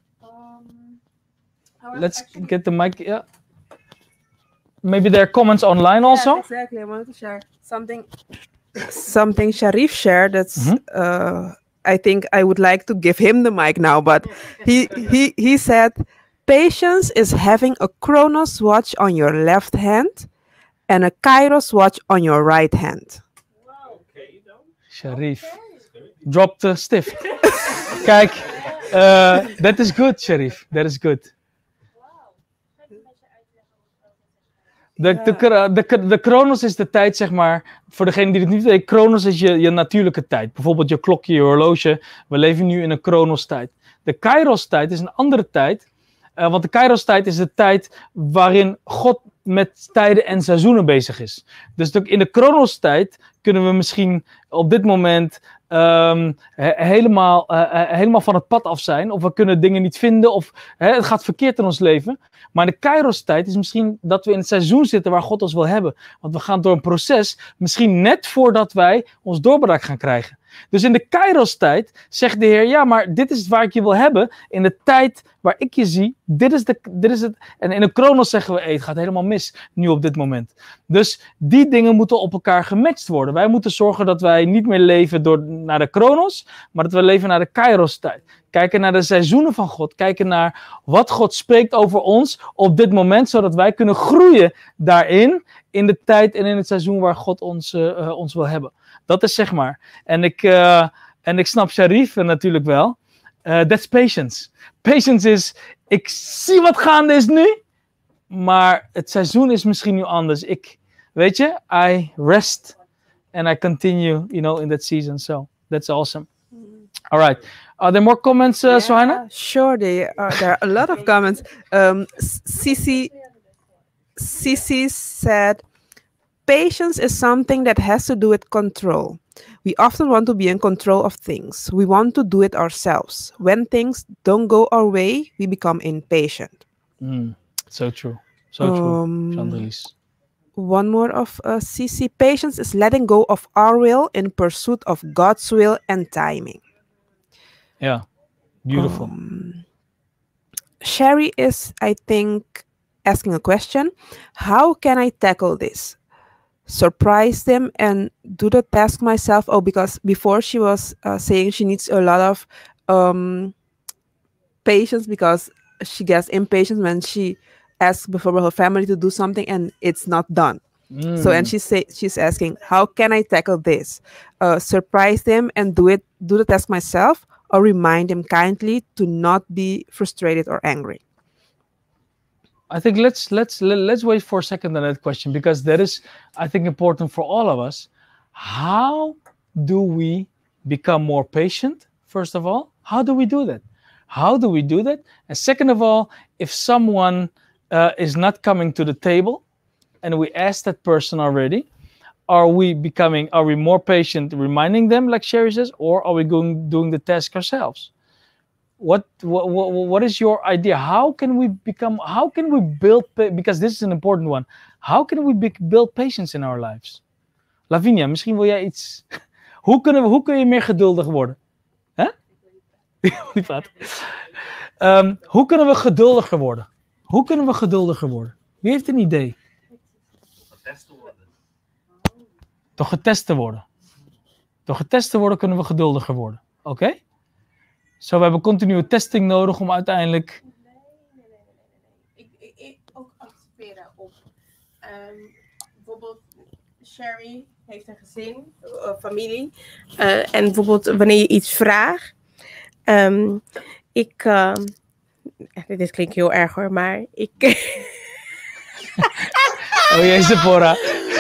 Let's get the mic. Yeah. Maybe there are comments online also. Yes, exactly. I wanted to share something. Something Sharif shared. That's. Uh, I think I would like to give him the mic now, but he he he said, patience is having a Chronos watch on your left hand, and a Kairos watch on your right hand. Sharif. Drop the stiff. Kijk, uh, that is good, Sharif. That is good. De, de, de, de, de Chronos is de tijd, zeg maar, voor degene die het niet weet, Chronos is je, je natuurlijke tijd. Bijvoorbeeld je klokje, je horloge. We leven nu in een Chronos tijd. De Kairos tijd is een andere tijd. Uh, want de Kairos tijd is de tijd waarin God met tijden en seizoenen bezig is. Dus de, in de Chronos tijd kunnen we misschien op dit moment um, he, helemaal, uh, uh, helemaal van het pad af zijn. Of we kunnen dingen niet vinden. Of uh, het gaat verkeerd in ons leven. Maar de Kairos tijd is misschien dat we in het seizoen zitten waar God ons wil hebben. Want we gaan door een proces, misschien net voordat wij ons doorbraak gaan krijgen. Dus in de Kairos tijd zegt de Heer, ja, maar dit is het waar ik je wil hebben. In de tijd waar ik je zie, dit is, de, dit is het. En in de Chronos zeggen we, hey, het gaat helemaal mis nu op dit moment. Dus die dingen moeten op elkaar gematcht worden. Wij moeten zorgen dat wij niet meer leven door, naar de Chronos, maar dat we leven naar de Kairos tijd. Kijken naar de seizoenen van God. Kijken naar wat God spreekt over ons op dit moment, zodat wij kunnen groeien daarin, in de tijd en in het seizoen waar God ons, uh, uh, ons wil hebben. Dat is zeg maar. En ik, uh, en ik snap Sharif natuurlijk wel. Uh, that's patience. Patience is, ik zie wat gaande is nu, maar het seizoen is misschien nu anders. Ik, weet je, I rest and I continue, you know, in that season. So that's awesome. All right. Are there more comments, uh, Yeah, Sohana? sure, there are, there are a lot of comments. Um, Sisi, Sisi said, patience is something that has to do with control. We often want to be in control of things. We want to do it ourselves. When things don't go our way, we become impatient. Mm, so true. So true. Um, Chandeliers. One more of uh, C C. Patience is letting go of our will in pursuit of God's will and timing. Yeah, beautiful. Um, Sherry is, I think, asking a question. How can I tackle this? Surprise them and do the task myself? Oh, because before she was uh, saying she needs a lot of um, patience because she gets impatient when she asks before her family to do something and it's not done. Mm. So, and she say she's asking, how can I tackle this? Uh, surprise them and do it, do the task myself, or remind them kindly to not be frustrated or angry. I think let's let's let's wait for a second on that question, because that is, I think, important for all of us. How do we become more patient? First of all, how do we do that? How do we do that? And second of all, if someone uh, is not coming to the table, and we ask that person already, are we becoming? Are we more patient, reminding them, like Sherry says, or are we going doing the task ourselves? What, what what is your idea? How can we become? How can we build? Because this is an important one. How can we be, build patience in our lives? Lavinia, misschien wil jij iets. Hoe kunnen we? Hoe kun je meer geduldig worden? Hè? Huh? um, hoe kunnen we geduldiger worden? Hoe kunnen we geduldiger worden? Wie heeft een idee? Getest te worden. Door getest te worden. Door getest te worden kunnen we geduldiger worden. Oké? Okay? Zo, we hebben continue testing nodig om uiteindelijk... Nee, nee, nee, nee, nee. Ik, ik, ik ook anticiperen op... Um, bijvoorbeeld, Sherry heeft een gezin, uh, familie. Uh, en bijvoorbeeld, wanneer je iets vraagt... Um, ik... Uh, dit klinkt heel erg hoor, maar ik... oh jee, Sephora.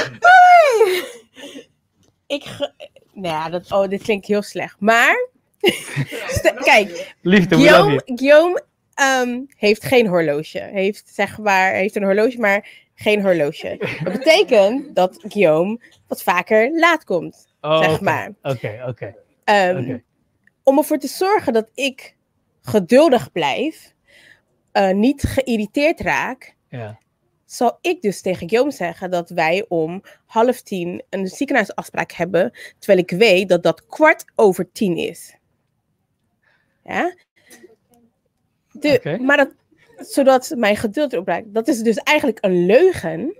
ik... Ge- nou ja, dat, oh, dit klinkt heel slecht. Maar... Kijk, Liefde, Guillaume, Guillaume um, heeft geen horloge. Heeft, zeg maar, heeft een horloge, maar geen horloge. Dat betekent dat Guillaume wat vaker laat komt. Oh, zeg okay. maar. Oké, okay, oké. Okay. Um, okay. Om ervoor te zorgen dat ik geduldig blijf, uh, niet geïrriteerd raak, yeah. zal ik dus tegen Guillaume zeggen dat wij om half tien een ziekenhuisafspraak hebben, terwijl ik weet dat dat kwart over tien is. Ja? De, okay. Maar dat, zodat mijn geduld erop raakt. Dat is dus eigenlijk een leugen,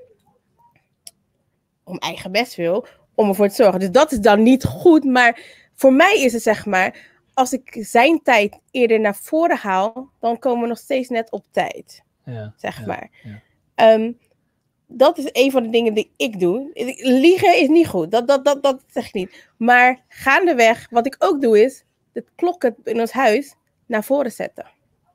om eigen best wil, om ervoor te zorgen. Dus dat is dan niet goed, maar voor mij is het zeg maar, als ik zijn tijd eerder naar voren haal, dan komen we nog steeds net op tijd. Ja, zeg ja, maar. Ja. Um, dat is een van de dingen die ik doe. Liegen is niet goed, dat, dat, dat, dat zeg ik niet. Maar gaandeweg, wat ik ook doe is, de klokken in ons huis naar voren zetten.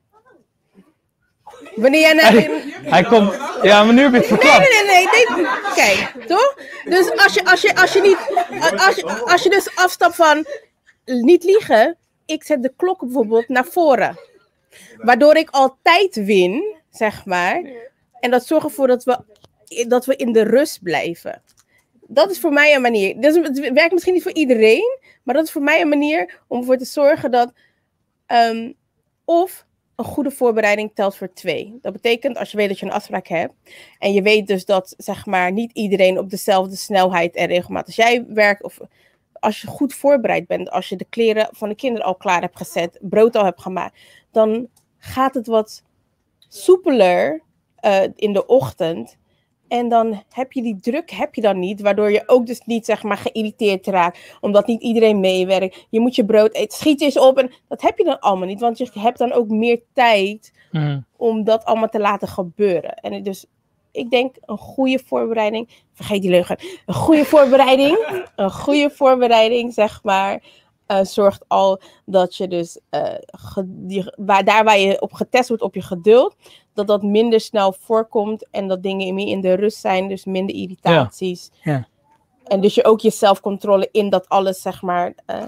Wanneer jij naar... Hij, hij komt... Ja, maar nu heb je het verklapt. Nee, nee, nee. nee, nee. Kijk, toch? Dus als je, als je, als je niet... Als je, als je dus afstapt van niet liegen, ik zet de klokken bijvoorbeeld naar voren. Waardoor ik altijd win, zeg maar. En dat zorgt ervoor dat we, dat we in de rust blijven. Dat is voor mij een manier. Dus het werkt misschien niet voor iedereen, maar dat is voor mij een manier om ervoor te zorgen dat... Um, of een goede voorbereiding telt voor twee. Dat betekent, als je weet dat je een afspraak hebt, en je weet dus dat, zeg maar, niet iedereen op dezelfde snelheid en regelmaat als jij werkt, of als je goed voorbereid bent, als je de kleren van de kinderen al klaar hebt gezet, brood al hebt gemaakt, dan gaat het wat soepeler uh, in de ochtend. En dan heb je die druk heb je dan niet, waardoor je ook dus niet, zeg maar, geïrriteerd raakt, omdat niet iedereen meewerkt. Je moet je brood eten, schiet eens op en dat heb je dan allemaal niet, want je hebt dan ook meer tijd mm. om dat allemaal te laten gebeuren. En dus ik denk een goede voorbereiding, vergeet die leugen, een goede voorbereiding, een goede voorbereiding, zeg maar, uh, zorgt al dat je dus, uh, ge, die, waar, daar waar je op getest wordt op je geduld, dat dat minder snel voorkomt en dat dingen meer in de rust zijn, dus minder irritaties. Ja. Ja. En dus je ook je zelfcontrole in dat alles, zeg maar... Uh...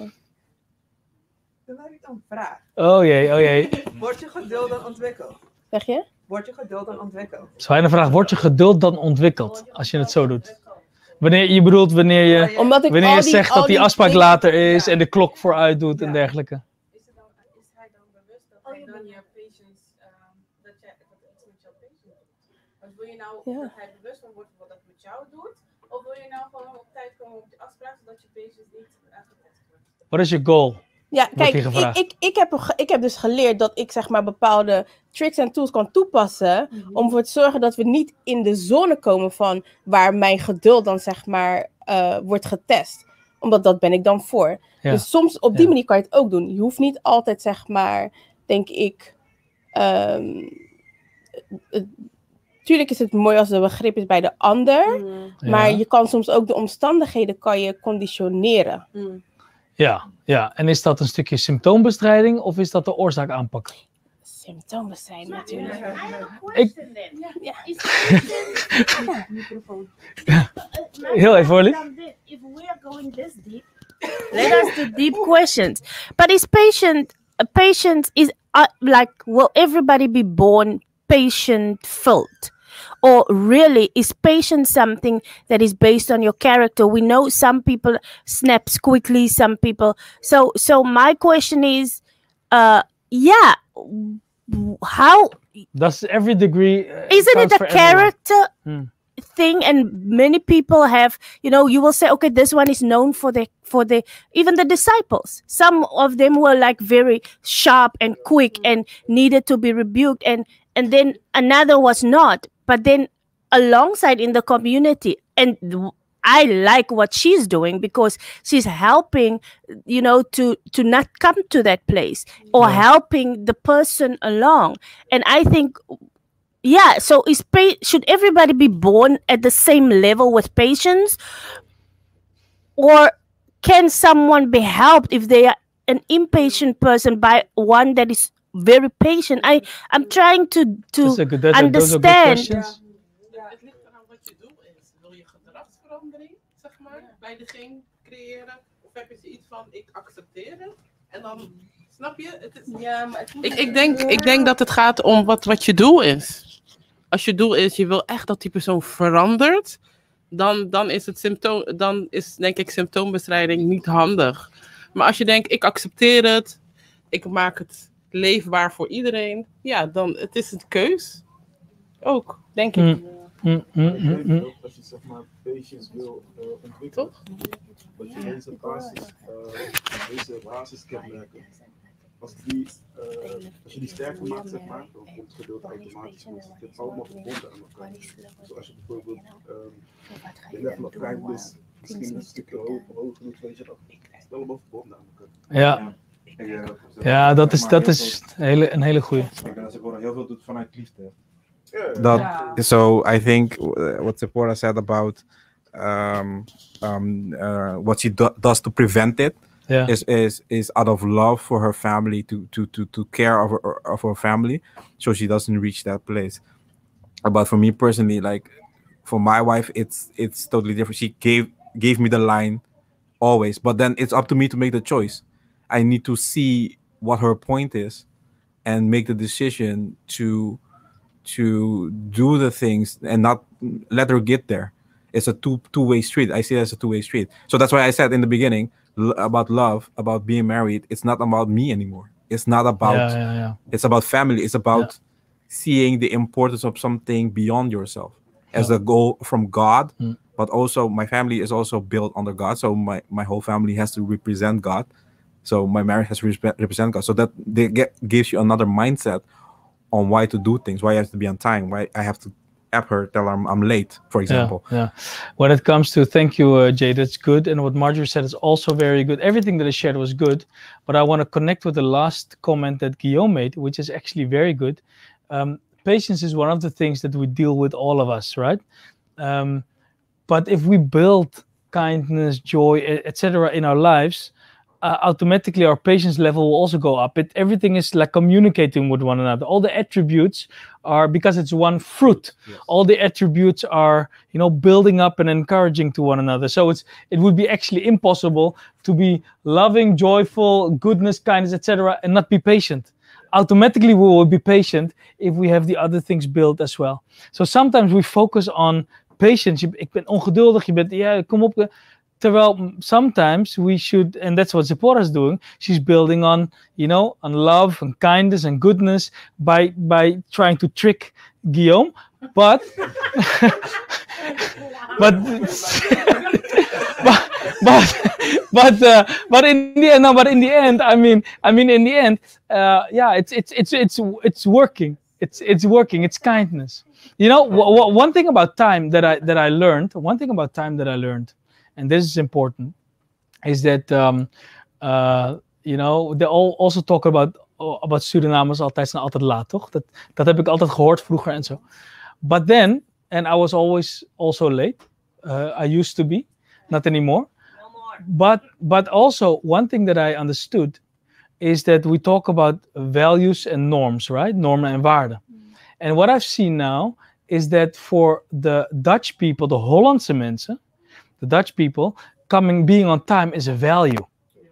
Dan heb ik een vraag. Oh jee, oh jee. Word je geduld dan ontwikkeld? Zeg je? Word je geduld dan ontwikkeld? Zwaar vraag, wordt je geduld dan ontwikkeld als je het zo doet? Wanneer je bedoelt wanneer je, Omdat ik wanneer je die, zegt dat die afspraak dingen... later is ja. en de klok vooruit doet ja. en dergelijke. Is, het dan, is hij dan bewust dat hij dan je patience, um, dat, jij, dat iets met jouw patience doet? Want wil je nou ja. dat hij bewust van wordt wat dat met jou doet? Of wil je nou gewoon op tijd komen op die afspraak zodat je patience niet uh, getest wordt? Wat is je goal? Ja, kijk, ik, ik, ik, heb, ik heb dus geleerd dat ik, zeg maar, bepaalde tricks en tools kan toepassen mm-hmm. om ervoor te zorgen dat we niet in de zone komen van waar mijn geduld dan, zeg maar, uh, wordt getest. Omdat dat ben ik dan voor. Ja. Dus soms op die ja. manier kan je het ook doen. Je hoeft niet altijd, zeg maar, denk ik... Um, het, tuurlijk is het mooi als er begrip is bij de ander. Mm. Ja. Maar je kan soms ook de omstandigheden kan je conditioneren. Mm. Ja, ja. En is dat een stukje symptoombestrijding of is dat de oorzaak aanpakken? Symptoombestrijding natuurlijk. Ik... Ja. Heel even, Orly. If we are going this deep, let us do deep questions. But is patient, a patient is uh, like, will everybody be born patient filled? Or really, is patience something that is based on your character? We know some people snaps quickly, some people. So, so my question is, uh, yeah, how does every degree? Uh, isn't it a character hmm. thing? And many people have, you know, you will say, okay, this one is known for the for the even the disciples. Some of them were like very sharp and quick and needed to be rebuked, and and then another was not. But then alongside in the community, and I like what she's doing because she's helping, you know, to to not come to that place or Yeah. helping the person along. And I think, yeah, so is pa- should everybody be born at the same level with patience, or can someone be helped if they are an impatient person by one that is very patient? I I'm trying to to That's a good- that- that- those are good understand. questions. Het ligt eraan wat je doel is. Wil je gedragsverandering, zeg maar, bij degene creëren? Of heb je zoiets van, ik accepteer het? En dan, snap je? Het is... Ja, maar het moet ik, ik, denk, ik denk dat het gaat om wat, wat je doel is. Als je doel is, je wil echt dat die persoon verandert, dan, dan is het symptoom, dan is denk ik symptoombestrijding niet handig. Maar als je denkt, ik accepteer het, ik maak het leefbaar voor iedereen, ja, dan het is een keus. Ook, denk ik. Mm, mm, mm, Ik mm, denk mm. ook als je zeg maar patience wil uh, ontwikkelen, dat je deze basis, uh, deze basiskenmerken, als, die, uh, als je die sterker maakt, zeg maar, dan komt het gedeelte automatisch. Want het is allemaal verbonden aan elkaar. Dus als je bijvoorbeeld um, de level of kindness misschien een stukje hoger, hoger doet, weet je dat, het is allemaal verbonden aan elkaar. Ja. Ik denk dat- Ja, dat is, maar dat heel is veel- een hele, een hele goeie. Ik denk dat ze gewoon heel veel doet vanuit liefde. That so I think uh, what Sephora said about um, um, uh, what she do- does to prevent it Yeah. is is is out of love for her family to to to to care of her, of her family, so she doesn't reach that place. But for me personally, like for my wife, it's it's totally different. She gave gave me the line always, but then it's up to me to make the choice. I need to see what her point is and make the decision to to do the things and not let her get there. It's a two two-way street. I see it as a two-way street. So that's why I said in the beginning l- about love, about being married. It's not about me anymore. It's not about Yeah, yeah, yeah. it's about family. It's about seeing the importance of something beyond yourself as Yeah. a goal from God. Mm. But also my family is also built under God. So my, my whole family has to represent God. So my marriage has to respe- represent God. So that they get gives you another mindset on why to do things, why I have to be on time, why I have to app her, tell her I'm, I'm late, for example. Yeah, yeah. When it comes to, thank you, uh, Jay, that's good. And what Marjorie said is also very good. Everything that I shared was good, but I want to connect with the last comment that Guillaume made, which is actually very good. Um, patience is one of the things that we deal with, all of us, right? Um, but if we build kindness, joy, et cetera in our lives, uh, automatically our patience level will also go up. It everything is like communicating with one another. All the attributes are, because it's one fruit. Yes. All the attributes are, you know, building up and encouraging to one another. So it's it would be actually impossible to be loving, joyful, goodness, kindness, et cetera, and not be patient. Automatically, we will be patient if we have the other things built as well. So sometimes we focus on patience. Je- Ik ben ongeduldig. Je bent, ja, kom op. Terwijl sometimes we should, and that's what Zipporah's doing. She's building on, you know, on love and kindness and goodness by by trying to trick Guillaume, but but but but but, uh, but in the end, no, but in the end, I mean, I mean, in the end, uh, yeah, it's it's it's it's it's working. It's it's working. It's kindness. You know, w- w- one thing about time that I that I learned. One thing about time that I learned. And this is important, is that um, uh, you know, they all also talk about about Surinamers altijd zijn altijd laat, toch? Dat dat heb ik altijd gehoord vroeger en zo. But then, and I was always also late. Uh, I used to be, not anymore. but but also one thing that I understood is that we talk about values and norms, right? Normen en waarden. And what I've seen now is that for the Dutch people, the Hollandse mensen, the Dutch people, coming, being on time is a value.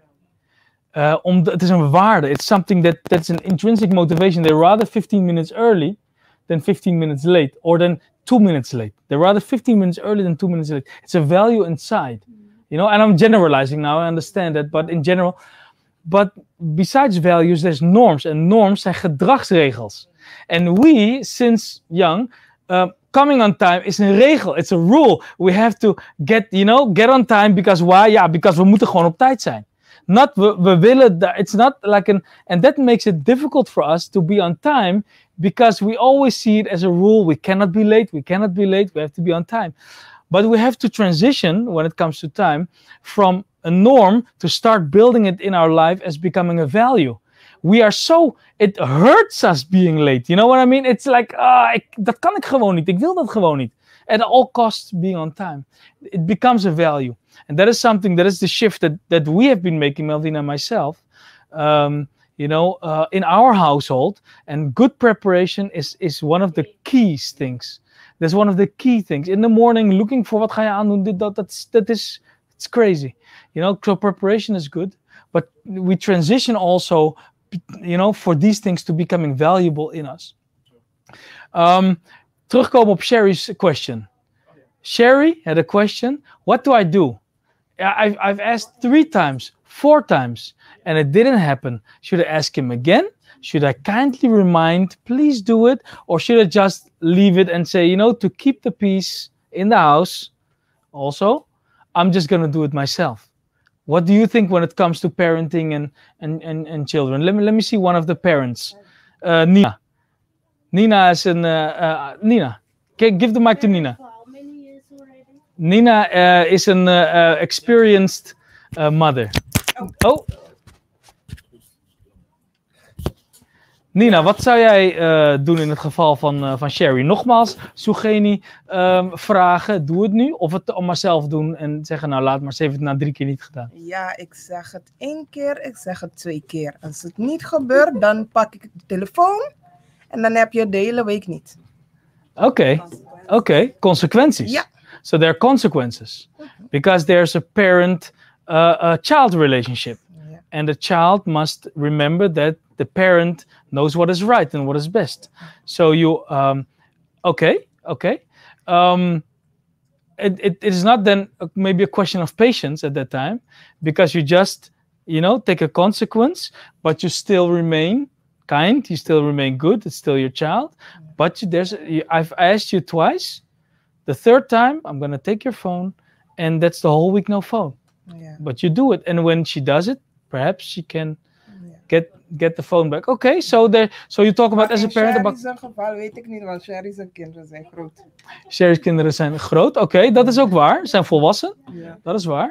Uh, om de, het is een waarde. It's something that that's an intrinsic motivation. They're rather fifteen minutes early than fifteen minutes late, or than two minutes late. They're rather fifteen minutes early than two minutes late. It's a value inside, you know. And I'm generalizing now. I understand that, but in general, but besides values, there's norms, and norms zijn gedragsregels. And we, since young, uh, coming on time is een regel. It's a rule. We have to get, you know, get on time because why? Ja, because we moeten gewoon op tijd zijn. Not we, we willen. It's not like an, and that makes it difficult for us to be on time because we always see it as a rule. We cannot be late. We cannot be late. We have to be on time. But we have to transition when it comes to time from a norm to start building it in our life as becoming a value. We are so, it hurts us being late. You know what I mean? It's like, ah, uh, dat kan ik gewoon niet. Ik wil dat gewoon niet. At all costs being on time. It becomes a value. And that is something, that is the shift that, that we have been making, Melvina and myself, um, you know, uh, in our household. And good preparation is, is one of the key things. That's one of the key things. In the morning, looking for wat ga je aandoen, dit, dat, that's, that is, it's crazy. You know, so preparation is good. But we transition also, you know, for these things to becoming valuable in us. Um, terugkomen op Sherry's question. Sherry had a question. What do I do? I've, I've asked three times, four times, and it didn't happen. Should I ask him again? Should I kindly remind, please do it? Or should I just leave it and say, you know, to keep the peace in the house, also, I'm just going to do it myself. What do you think when it comes to parenting and, and, and, and children? Let me, let me see one of the parents. Uh, Nina. Nina is an... Uh, uh, Nina. Okay, give the mic to Nina. Nina uh, is an uh, uh, experienced uh, mother. Oh. Nina, wat zou jij uh, doen in het geval van, uh, van Sherry? Nogmaals, Sugeni um, vragen, doe het nu. Of het om maar zelf doen en zeggen, nou laat maar, ze heeft het na drie keer niet gedaan. Ja, ik zeg het één keer, ik zeg het twee keer. Als het niet gebeurt, dan pak ik de telefoon en dan heb je het de hele week niet. Oké, okay. oké, okay. Consequenties. Ja. So there are consequences. Because there's a parent-child uh, relationship. Yeah. And the child must remember that the parent knows what is right and what is best. So you, um, okay, okay. Um, it, it, it is not then maybe a question of patience at that time, because you just, you know, take a consequence, but you still remain kind, you still remain good, it's still your child. But you, there's, I've asked you twice. The third time, I'm going to take your phone, and that's the whole week no phone. Yeah. But you do it, and when she does it, perhaps she can yeah. get get the phone back. Okay, so there, so you talk about maar as a parent about. Sherry's geval weet ik niet, want Sherry's kinderen zijn groot. Sherry's kinderen zijn groot. Oké, okay, dat is ook waar. Ze zijn volwassen. Ja. Dat is waar.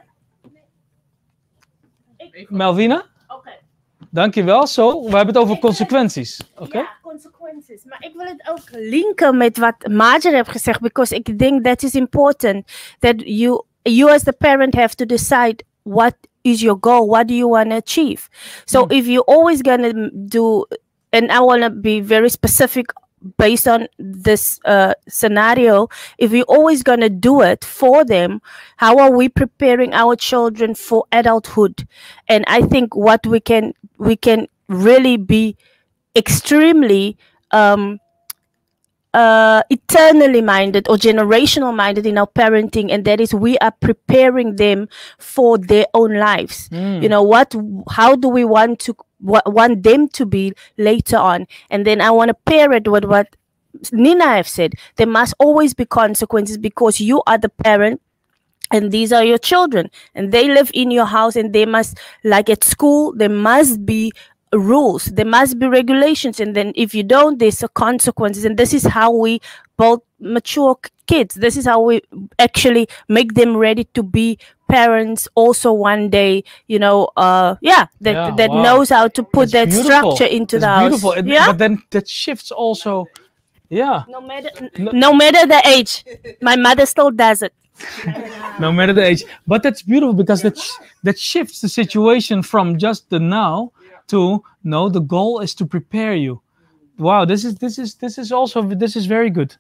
Melvina. Oké. Okay. Dankjewel. Zo, we hebben het over consequenties. Oké. Okay? Ja, consequenties. Maar ik wil het ook linken met wat Marjorie heeft gezegd, because ik denk that is important that you you as the parent have to decide what is your goal, what do you want to achieve. So mm. if you're always gonna do, and I want to be very specific based on this uh, scenario, if we're always going to do it for them, how are we preparing our children for adulthood? And I think what we can we can really be extremely um, uh, eternally minded or generational minded in our parenting, and that is we are preparing them for their own lives. Mm. You know, what, how do we want to want them to be later on? And then I want to pair it with what Nina have said. There must always be consequences because you are the parent and these are your children and they live in your house, and they must, like at school, there must be rules, there must be regulations, and then if you don't, there's a consequences. And this is how we build mature kids. This is how we actually make them ready to be parents also one day, you know, uh yeah, that yeah, that wow. knows how to put That's that beautiful. structure into That's the house. beautiful. It, yeah, but then that shifts also. Yeah. No matter no, no matter the age, my mother still does it. no matter the age. But that's beautiful because that sh that shifts the situation from just the now to no. The goal is to prepare you. Wow, this is this is this is also this is very good.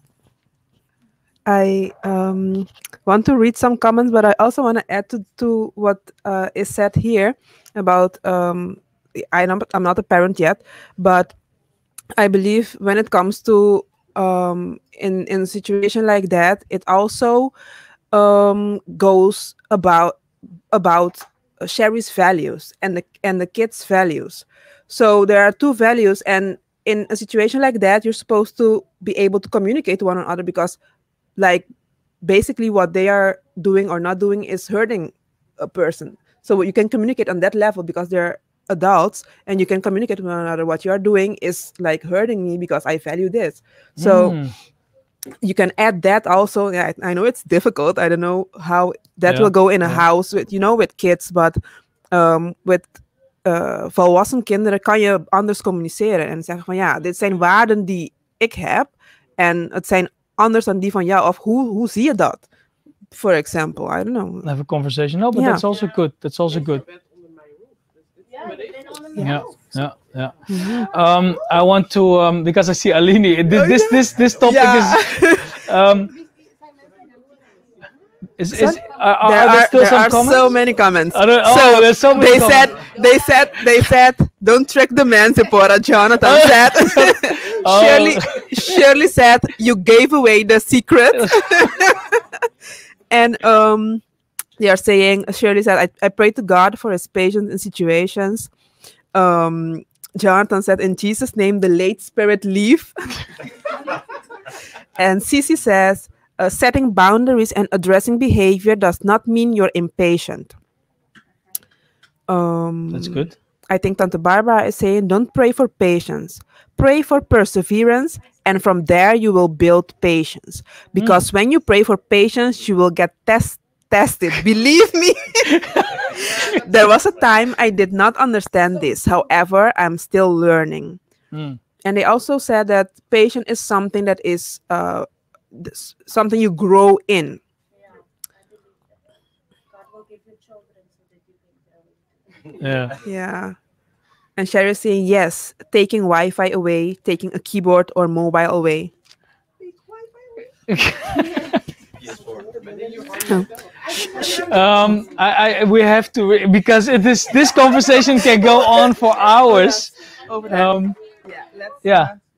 I um, want to read some comments, but I also want to add to, to what uh, is said here about, um, I know, I'm not a parent yet, but I believe when it comes to um, in, in a situation like that, it also um, goes about about Sherry's values and the, and the kids' values. So there are two values, and in a situation like that, you're supposed to be able to communicate to one another, because like basically what they are doing or not doing is hurting a person. So you can communicate on that level because they're adults, and you can communicate with one another. What you are doing is like hurting me because I value this. So mm. you can add that also. Yeah, I, I know it's difficult. I don't know how that yeah. will go in a yeah. house with, you know, with kids, but um, with uh, volwassen kinderen kan je anders communiceren en zeggen van ja, dit zijn waarden die ik heb en het zijn anders dan die van jou, of hoe, hoe zie je dat? For example, I don't know. Have a conversation. No, but yeah. that's also good. That's also good. Yeah, yeah, yeah. Mm-hmm. um, I want to um, because I see Aline. This oh, this, yeah. this this topic yeah. is. Um, Is, is, are, are there there are, still there some are comments? so many comments. There, oh, so there's so many they comments. said, they said, they said, don't trick the man, Sephora. Jonathan said. oh. Shirley, Shirley said, you gave away the secret. And um, they are saying, Shirley said, I, I pray to God for his patience in situations. Um, Jonathan said, in Jesus' name, the late spirit leave. And Cici says, Uh, setting boundaries and addressing behavior does not mean you're impatient. Um, That's good. I think Tante Barbara is saying, don't pray for patience. Pray for perseverance, and from there you will build patience. Because mm. when you pray for patience, you will get test tested. Believe me. There was a time I did not understand this. However, I'm still learning. Mm. And they also said that patience is something that is... Uh, This, something you grow in. Yeah. Yeah. And Sherry is saying yes, taking Wi-Fi away, taking a keyboard or mobile away. um, I, I, we have to re because it is this conversation can go on for hours. Over um, yeah. Let's, yeah. Uh,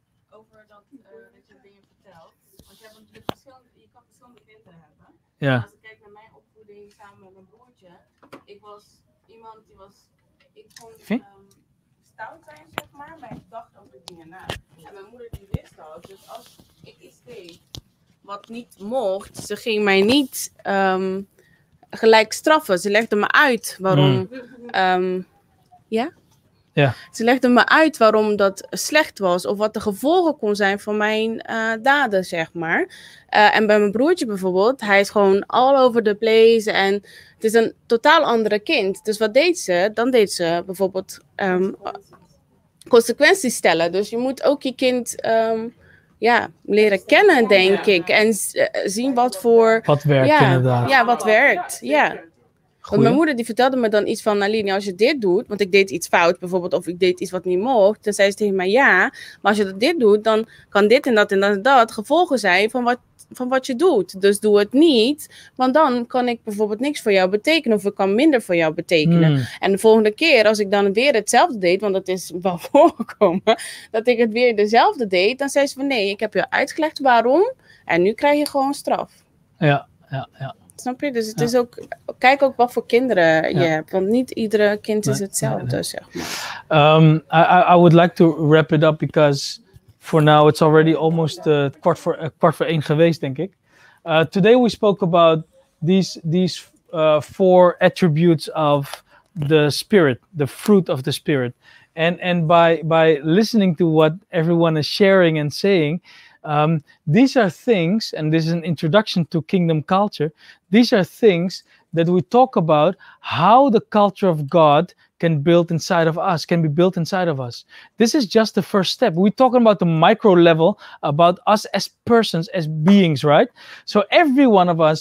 Ja. Als ik kijk naar mijn opvoeding samen met mijn broertje, ik was iemand die was, ik kon um, stout zijn, zeg maar, maar ik dacht over dingen na. En mijn moeder die wist dat, dus als ik iets deed wat niet mocht, ze ging mij niet um, gelijk straffen. Ze legde me uit waarom, mm. um, ja? Ja. Ze legde me uit waarom dat slecht was of wat de gevolgen kon zijn van mijn uh, daden, zeg maar. Uh, en bij mijn broertje bijvoorbeeld, hij is gewoon all over the place en het is een totaal andere kind. Dus wat deed ze? Dan deed ze bijvoorbeeld um, consequenties stellen. Dus je moet ook je kind um, ja, leren kennen, denk ik. En uh, zien wat voor... Wat werkt ja, inderdaad. Ja, wat werkt, ja. Want mijn moeder die vertelde me dan iets van, Aline, als je dit doet, want ik deed iets fout bijvoorbeeld, of ik deed iets wat niet mocht, dan zei ze tegen mij, ja, maar als je dit doet, dan kan dit en dat en dat en dat gevolgen zijn van wat, van wat je doet. Dus doe het niet, want dan kan ik bijvoorbeeld niks voor jou betekenen, of ik kan minder voor jou betekenen. Hmm. En de volgende keer, als ik dan weer hetzelfde deed, want dat is wel voorgekomen, dat ik het weer dezelfde deed, dan zei ze van, nee, ik heb je uitgelegd waarom, en nu krijg je gewoon straf. Ja, ja, ja. Snap je? Dus het ja. is ook, kijk ook wat voor kinderen je ja. hebt. Want niet iedere kind is nee, hetzelfde, nee, nee. zeg maar. Um, I, I would like to wrap it up because for now it's already almost uh, kwart voor, uh, kwart voor één geweest, denk ik. Uh, today we spoke about these, these uh, four attributes of the spirit, the fruit of the spirit. And, and by, by listening to what everyone is sharing and saying, Um, these are things, and this is an introduction to kingdom culture, these are things that we talk about how the culture of God can build inside of us, can be built inside of us. This is just the first step. We're talking about the micro level, about us as persons, as beings, right? So every one of us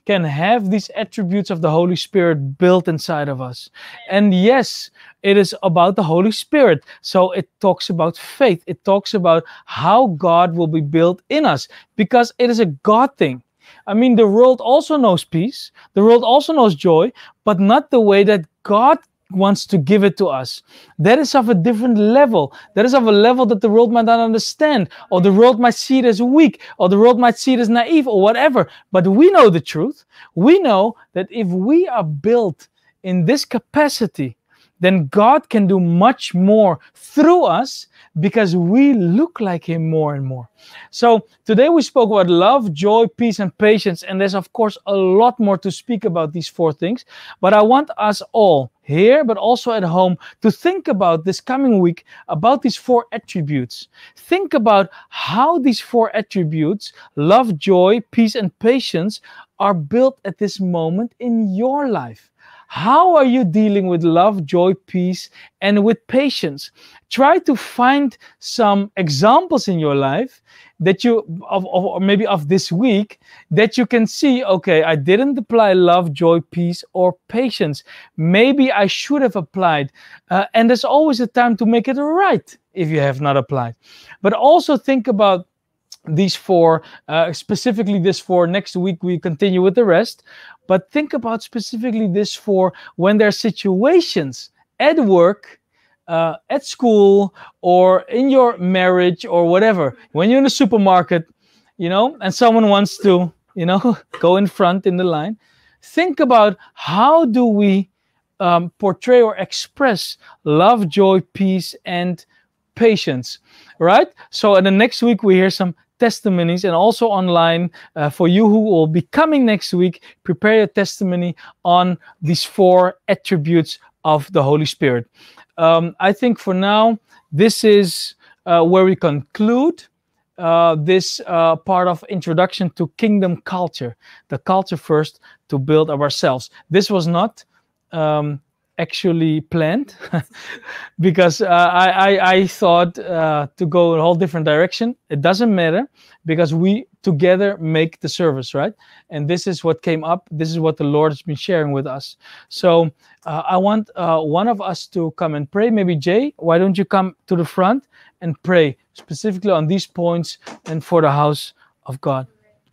can have these attributes of the Holy Spirit built inside of us. And yes, it is about the Holy Spirit. So it talks about faith. It talks about how God will be built in us, because it is a God thing. I mean, the world also knows peace. The world also knows joy, but not the way that God wants to give it to us. That is of a different level. That is of a level that the world might not understand, or the world might see it as weak, or the world might see it as naive, or whatever. But we know the truth. We know that if we are built in this capacity, then God can do much more through us, because we look like Him more and more. So today we spoke about love, joy, peace, and patience. And there's of course a lot more to speak about these four things. But I want us all here, but also at home, to think about this coming week about these four attributes. Think about how these four attributes, love, joy, peace, and patience, are built at this moment in your life. How are you dealing with love, joy, peace, and with patience? Try to find some examples in your life that you, of, of, or maybe of this week, that you can see, okay, I didn't apply love, joy, peace, or patience. Maybe I should have applied. Uh, and there's always a time to make it right if you have not applied. But also think about these four, uh, specifically this four. Next week we continue with the rest. But think about specifically this for when there are situations at work, uh, at school, or in your marriage, or whatever. When you're in the supermarket, you know, and someone wants to, you know, go in front in the line. Think about, how do we um, portray or express love, joy, peace, and patience, right? So in the next week we hear some testimonies, and also online, uh, for you who will be coming next week, prepare your testimony on these four attributes of the Holy Spirit. Um, I think for now, this is uh, where we conclude uh, this uh, part of introduction to kingdom culture, the culture first to build of ourselves. This was not um, actually planned because uh, I, I, I thought uh, to go in a whole different direction. It doesn't matter, because we together make the service, right? And this is what came up. This is what the Lord has been sharing with us. So uh, I want uh, one of us to come and pray. Maybe Jay, why don't you come to the front and pray specifically on these points and for the house of God.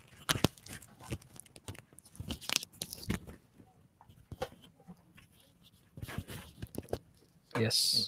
Yes.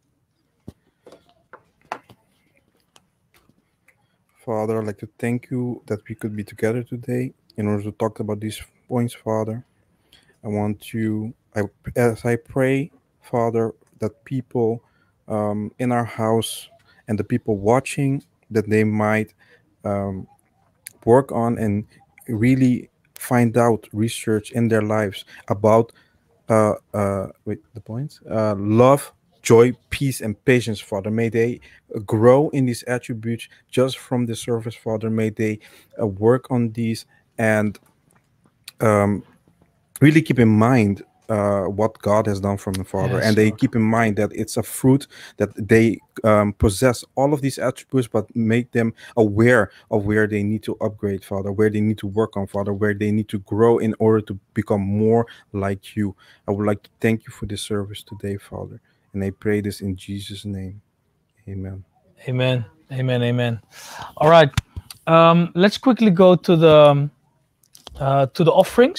Father, I'd like to thank you that we could be together today in order to talk about these points, Father. I want you, I, as I pray, Father, that people um, in our house and the people watching, that they might um, work on and really find out, research in their lives about uh uh wait the points uh love, joy, peace, and patience, Father. May they grow in these attributes just from the service, Father. May they uh, work on these and um really keep in mind uh what God has done for them, Father. Yes, and they Lord. keep in mind that it's a fruit, that they um, possess all of these attributes, but make them aware of where they need to upgrade, Father, where they need to work on, Father, where they need to grow in order to become more like you. I would like to thank you for this service today, Father, and I pray this in Jesus' name. Amen. Amen. Amen. Amen. All right. Um, let's quickly go to the um, uh, to the offerings.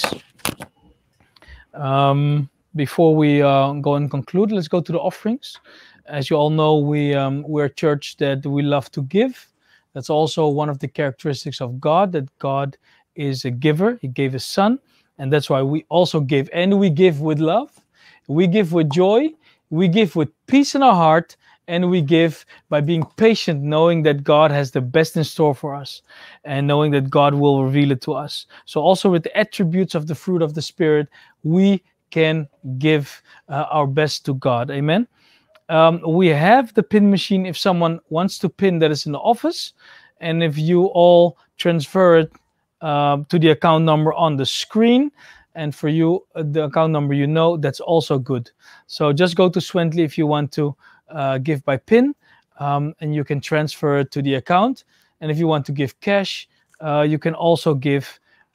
Um, before we uh, go and conclude, let's go to the offerings. As you all know, we um, we're a church that we love to give. That's also one of the characteristics of God, that God is a giver. He gave His Son, and that's why we also give. And we give with love, we give with joy, we give with peace in our heart, and we give by being patient, knowing that God has the best in store for us, and knowing that God will reveal it to us. So also with the attributes of the fruit of the Spirit, we can give uh, our best to God. Amen. Um, we have the pin machine if someone wants to pin, that is in the office. And if you all transfer it uh, to the account number on the screen, and for you, uh, the account number you know, that's also good. So just go to Swently if you want to uh, give by pin, um, and you can transfer it to the account. And if you want to give cash, uh, you can also give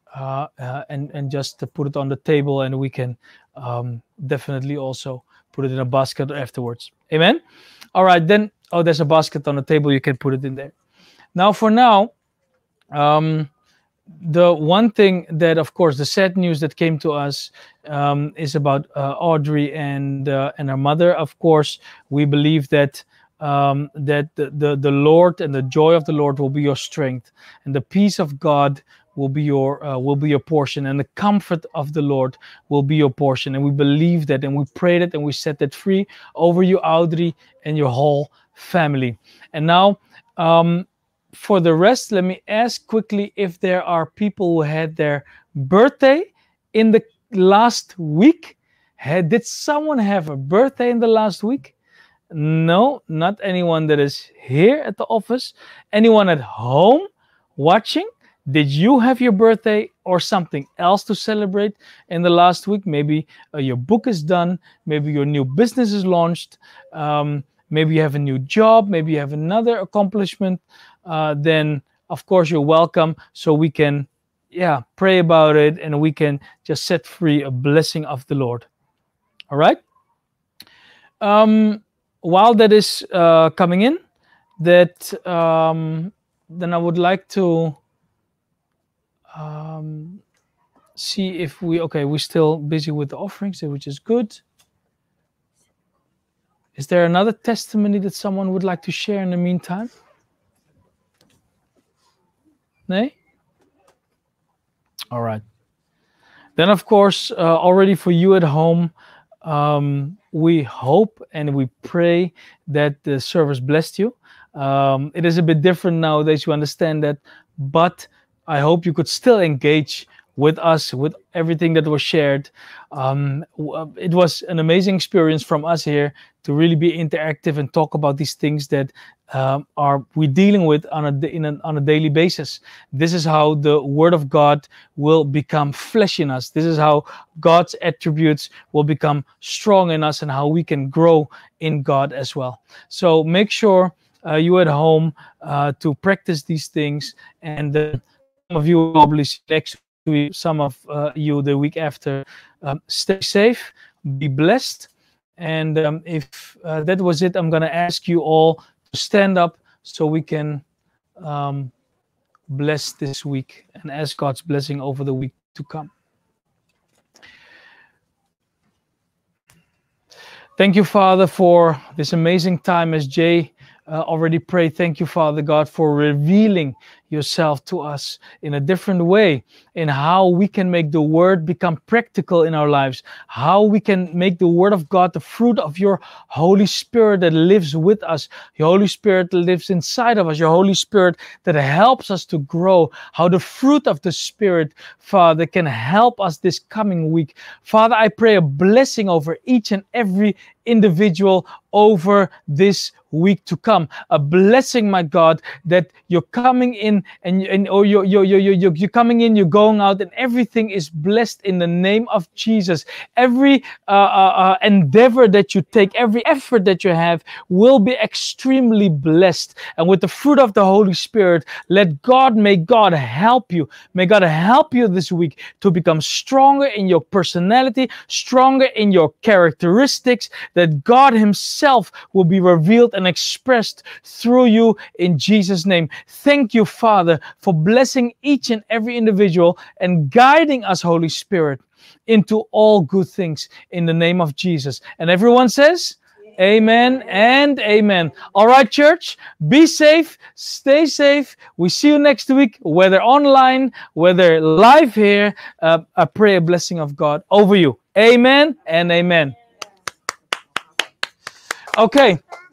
uh, uh, and and just to put it on the table, and we can um, definitely also put it in a basket afterwards. Amen. All right, then. Oh, there's a basket on the table. You can put it in there. Now, for now, um, the one thing that, of course, the sad news that came to us um, is about uh, Audrey and uh, and her mother. Of course, we believe that um, that the, the the Lord and the joy of the Lord will be your strength, and the peace of God will be your uh, will be your portion, and the comfort of the Lord will be your portion. And we believe that, and we pray that, and we set that free over you, Audrey, and your whole family. And now, um, for the rest, let me ask quickly if there are people who had their birthday in the last week. Had, did someone have a birthday in the last week? No, not anyone that is here at the office. Anyone at home watching? Did you have your birthday or something else to celebrate in the last week? Maybe uh, your book is done. Maybe your new business is launched. Um, maybe you have a new job. Maybe you have another accomplishment. Uh, then, of course, you're welcome. So we can, yeah, pray about it, and we can just set free a blessing of the Lord. All right? Um, while that is uh, coming in, that um, then I would like to Um, see if we, okay, we're still busy with the offerings, which is good. Is there another testimony that someone would like to share in the meantime? Nay? All right. Then, of course, uh, already for you at home, um, we hope and we pray that the service blessed you. Um, it is a bit different nowadays, you understand that, but I hope you could still engage with us, with everything that was shared. Um, it was an amazing experience from us here to really be interactive and talk about these things that um, are we dealing with on a, in a, on a daily basis. This is how the Word of God will become flesh in us. This is how God's attributes will become strong in us, and how we can grow in God as well. So make sure uh, you at home uh, to practice these things, and uh, some of you probably next week, some of uh, you the week after. Um, stay safe, be blessed, and um, if uh, that was it, I'm going to ask you all to stand up so we can um, bless this week and ask God's blessing over the week to come. Thank you, Father, for this amazing time as Jay uh, already prayed. Thank you, Father God, for revealing yourself to us in a different way, in how we can make the Word become practical in our lives, how we can make the Word of God the fruit of your Holy Spirit that lives with us, your Holy Spirit that lives inside of us, your Holy Spirit that helps us to grow, how the fruit of the Spirit, Father, can help us this coming week. Father, I pray a blessing over each and every individual over this week to come. A blessing, my God, that you're coming in and, and or you're, you're, you're, you're, you're coming in, you're going out, and everything is blessed in the name of Jesus. Every uh, uh, uh, endeavor that you take, every effort that you have will be extremely blessed. And with the fruit of the Holy Spirit, let God, may God help you. May God help you this week to become stronger in your personality, stronger in your characteristics, that God Himself will be revealed and expressed through you in Jesus' name. Thank you, Father, for blessing each and every individual and guiding us, Holy Spirit, into all good things in the name of Jesus. And everyone says, amen and amen. All right, church, be safe, stay safe. We see you next week, whether online, whether live here. Uh, I pray a blessing of God over you. Amen and amen. Okay.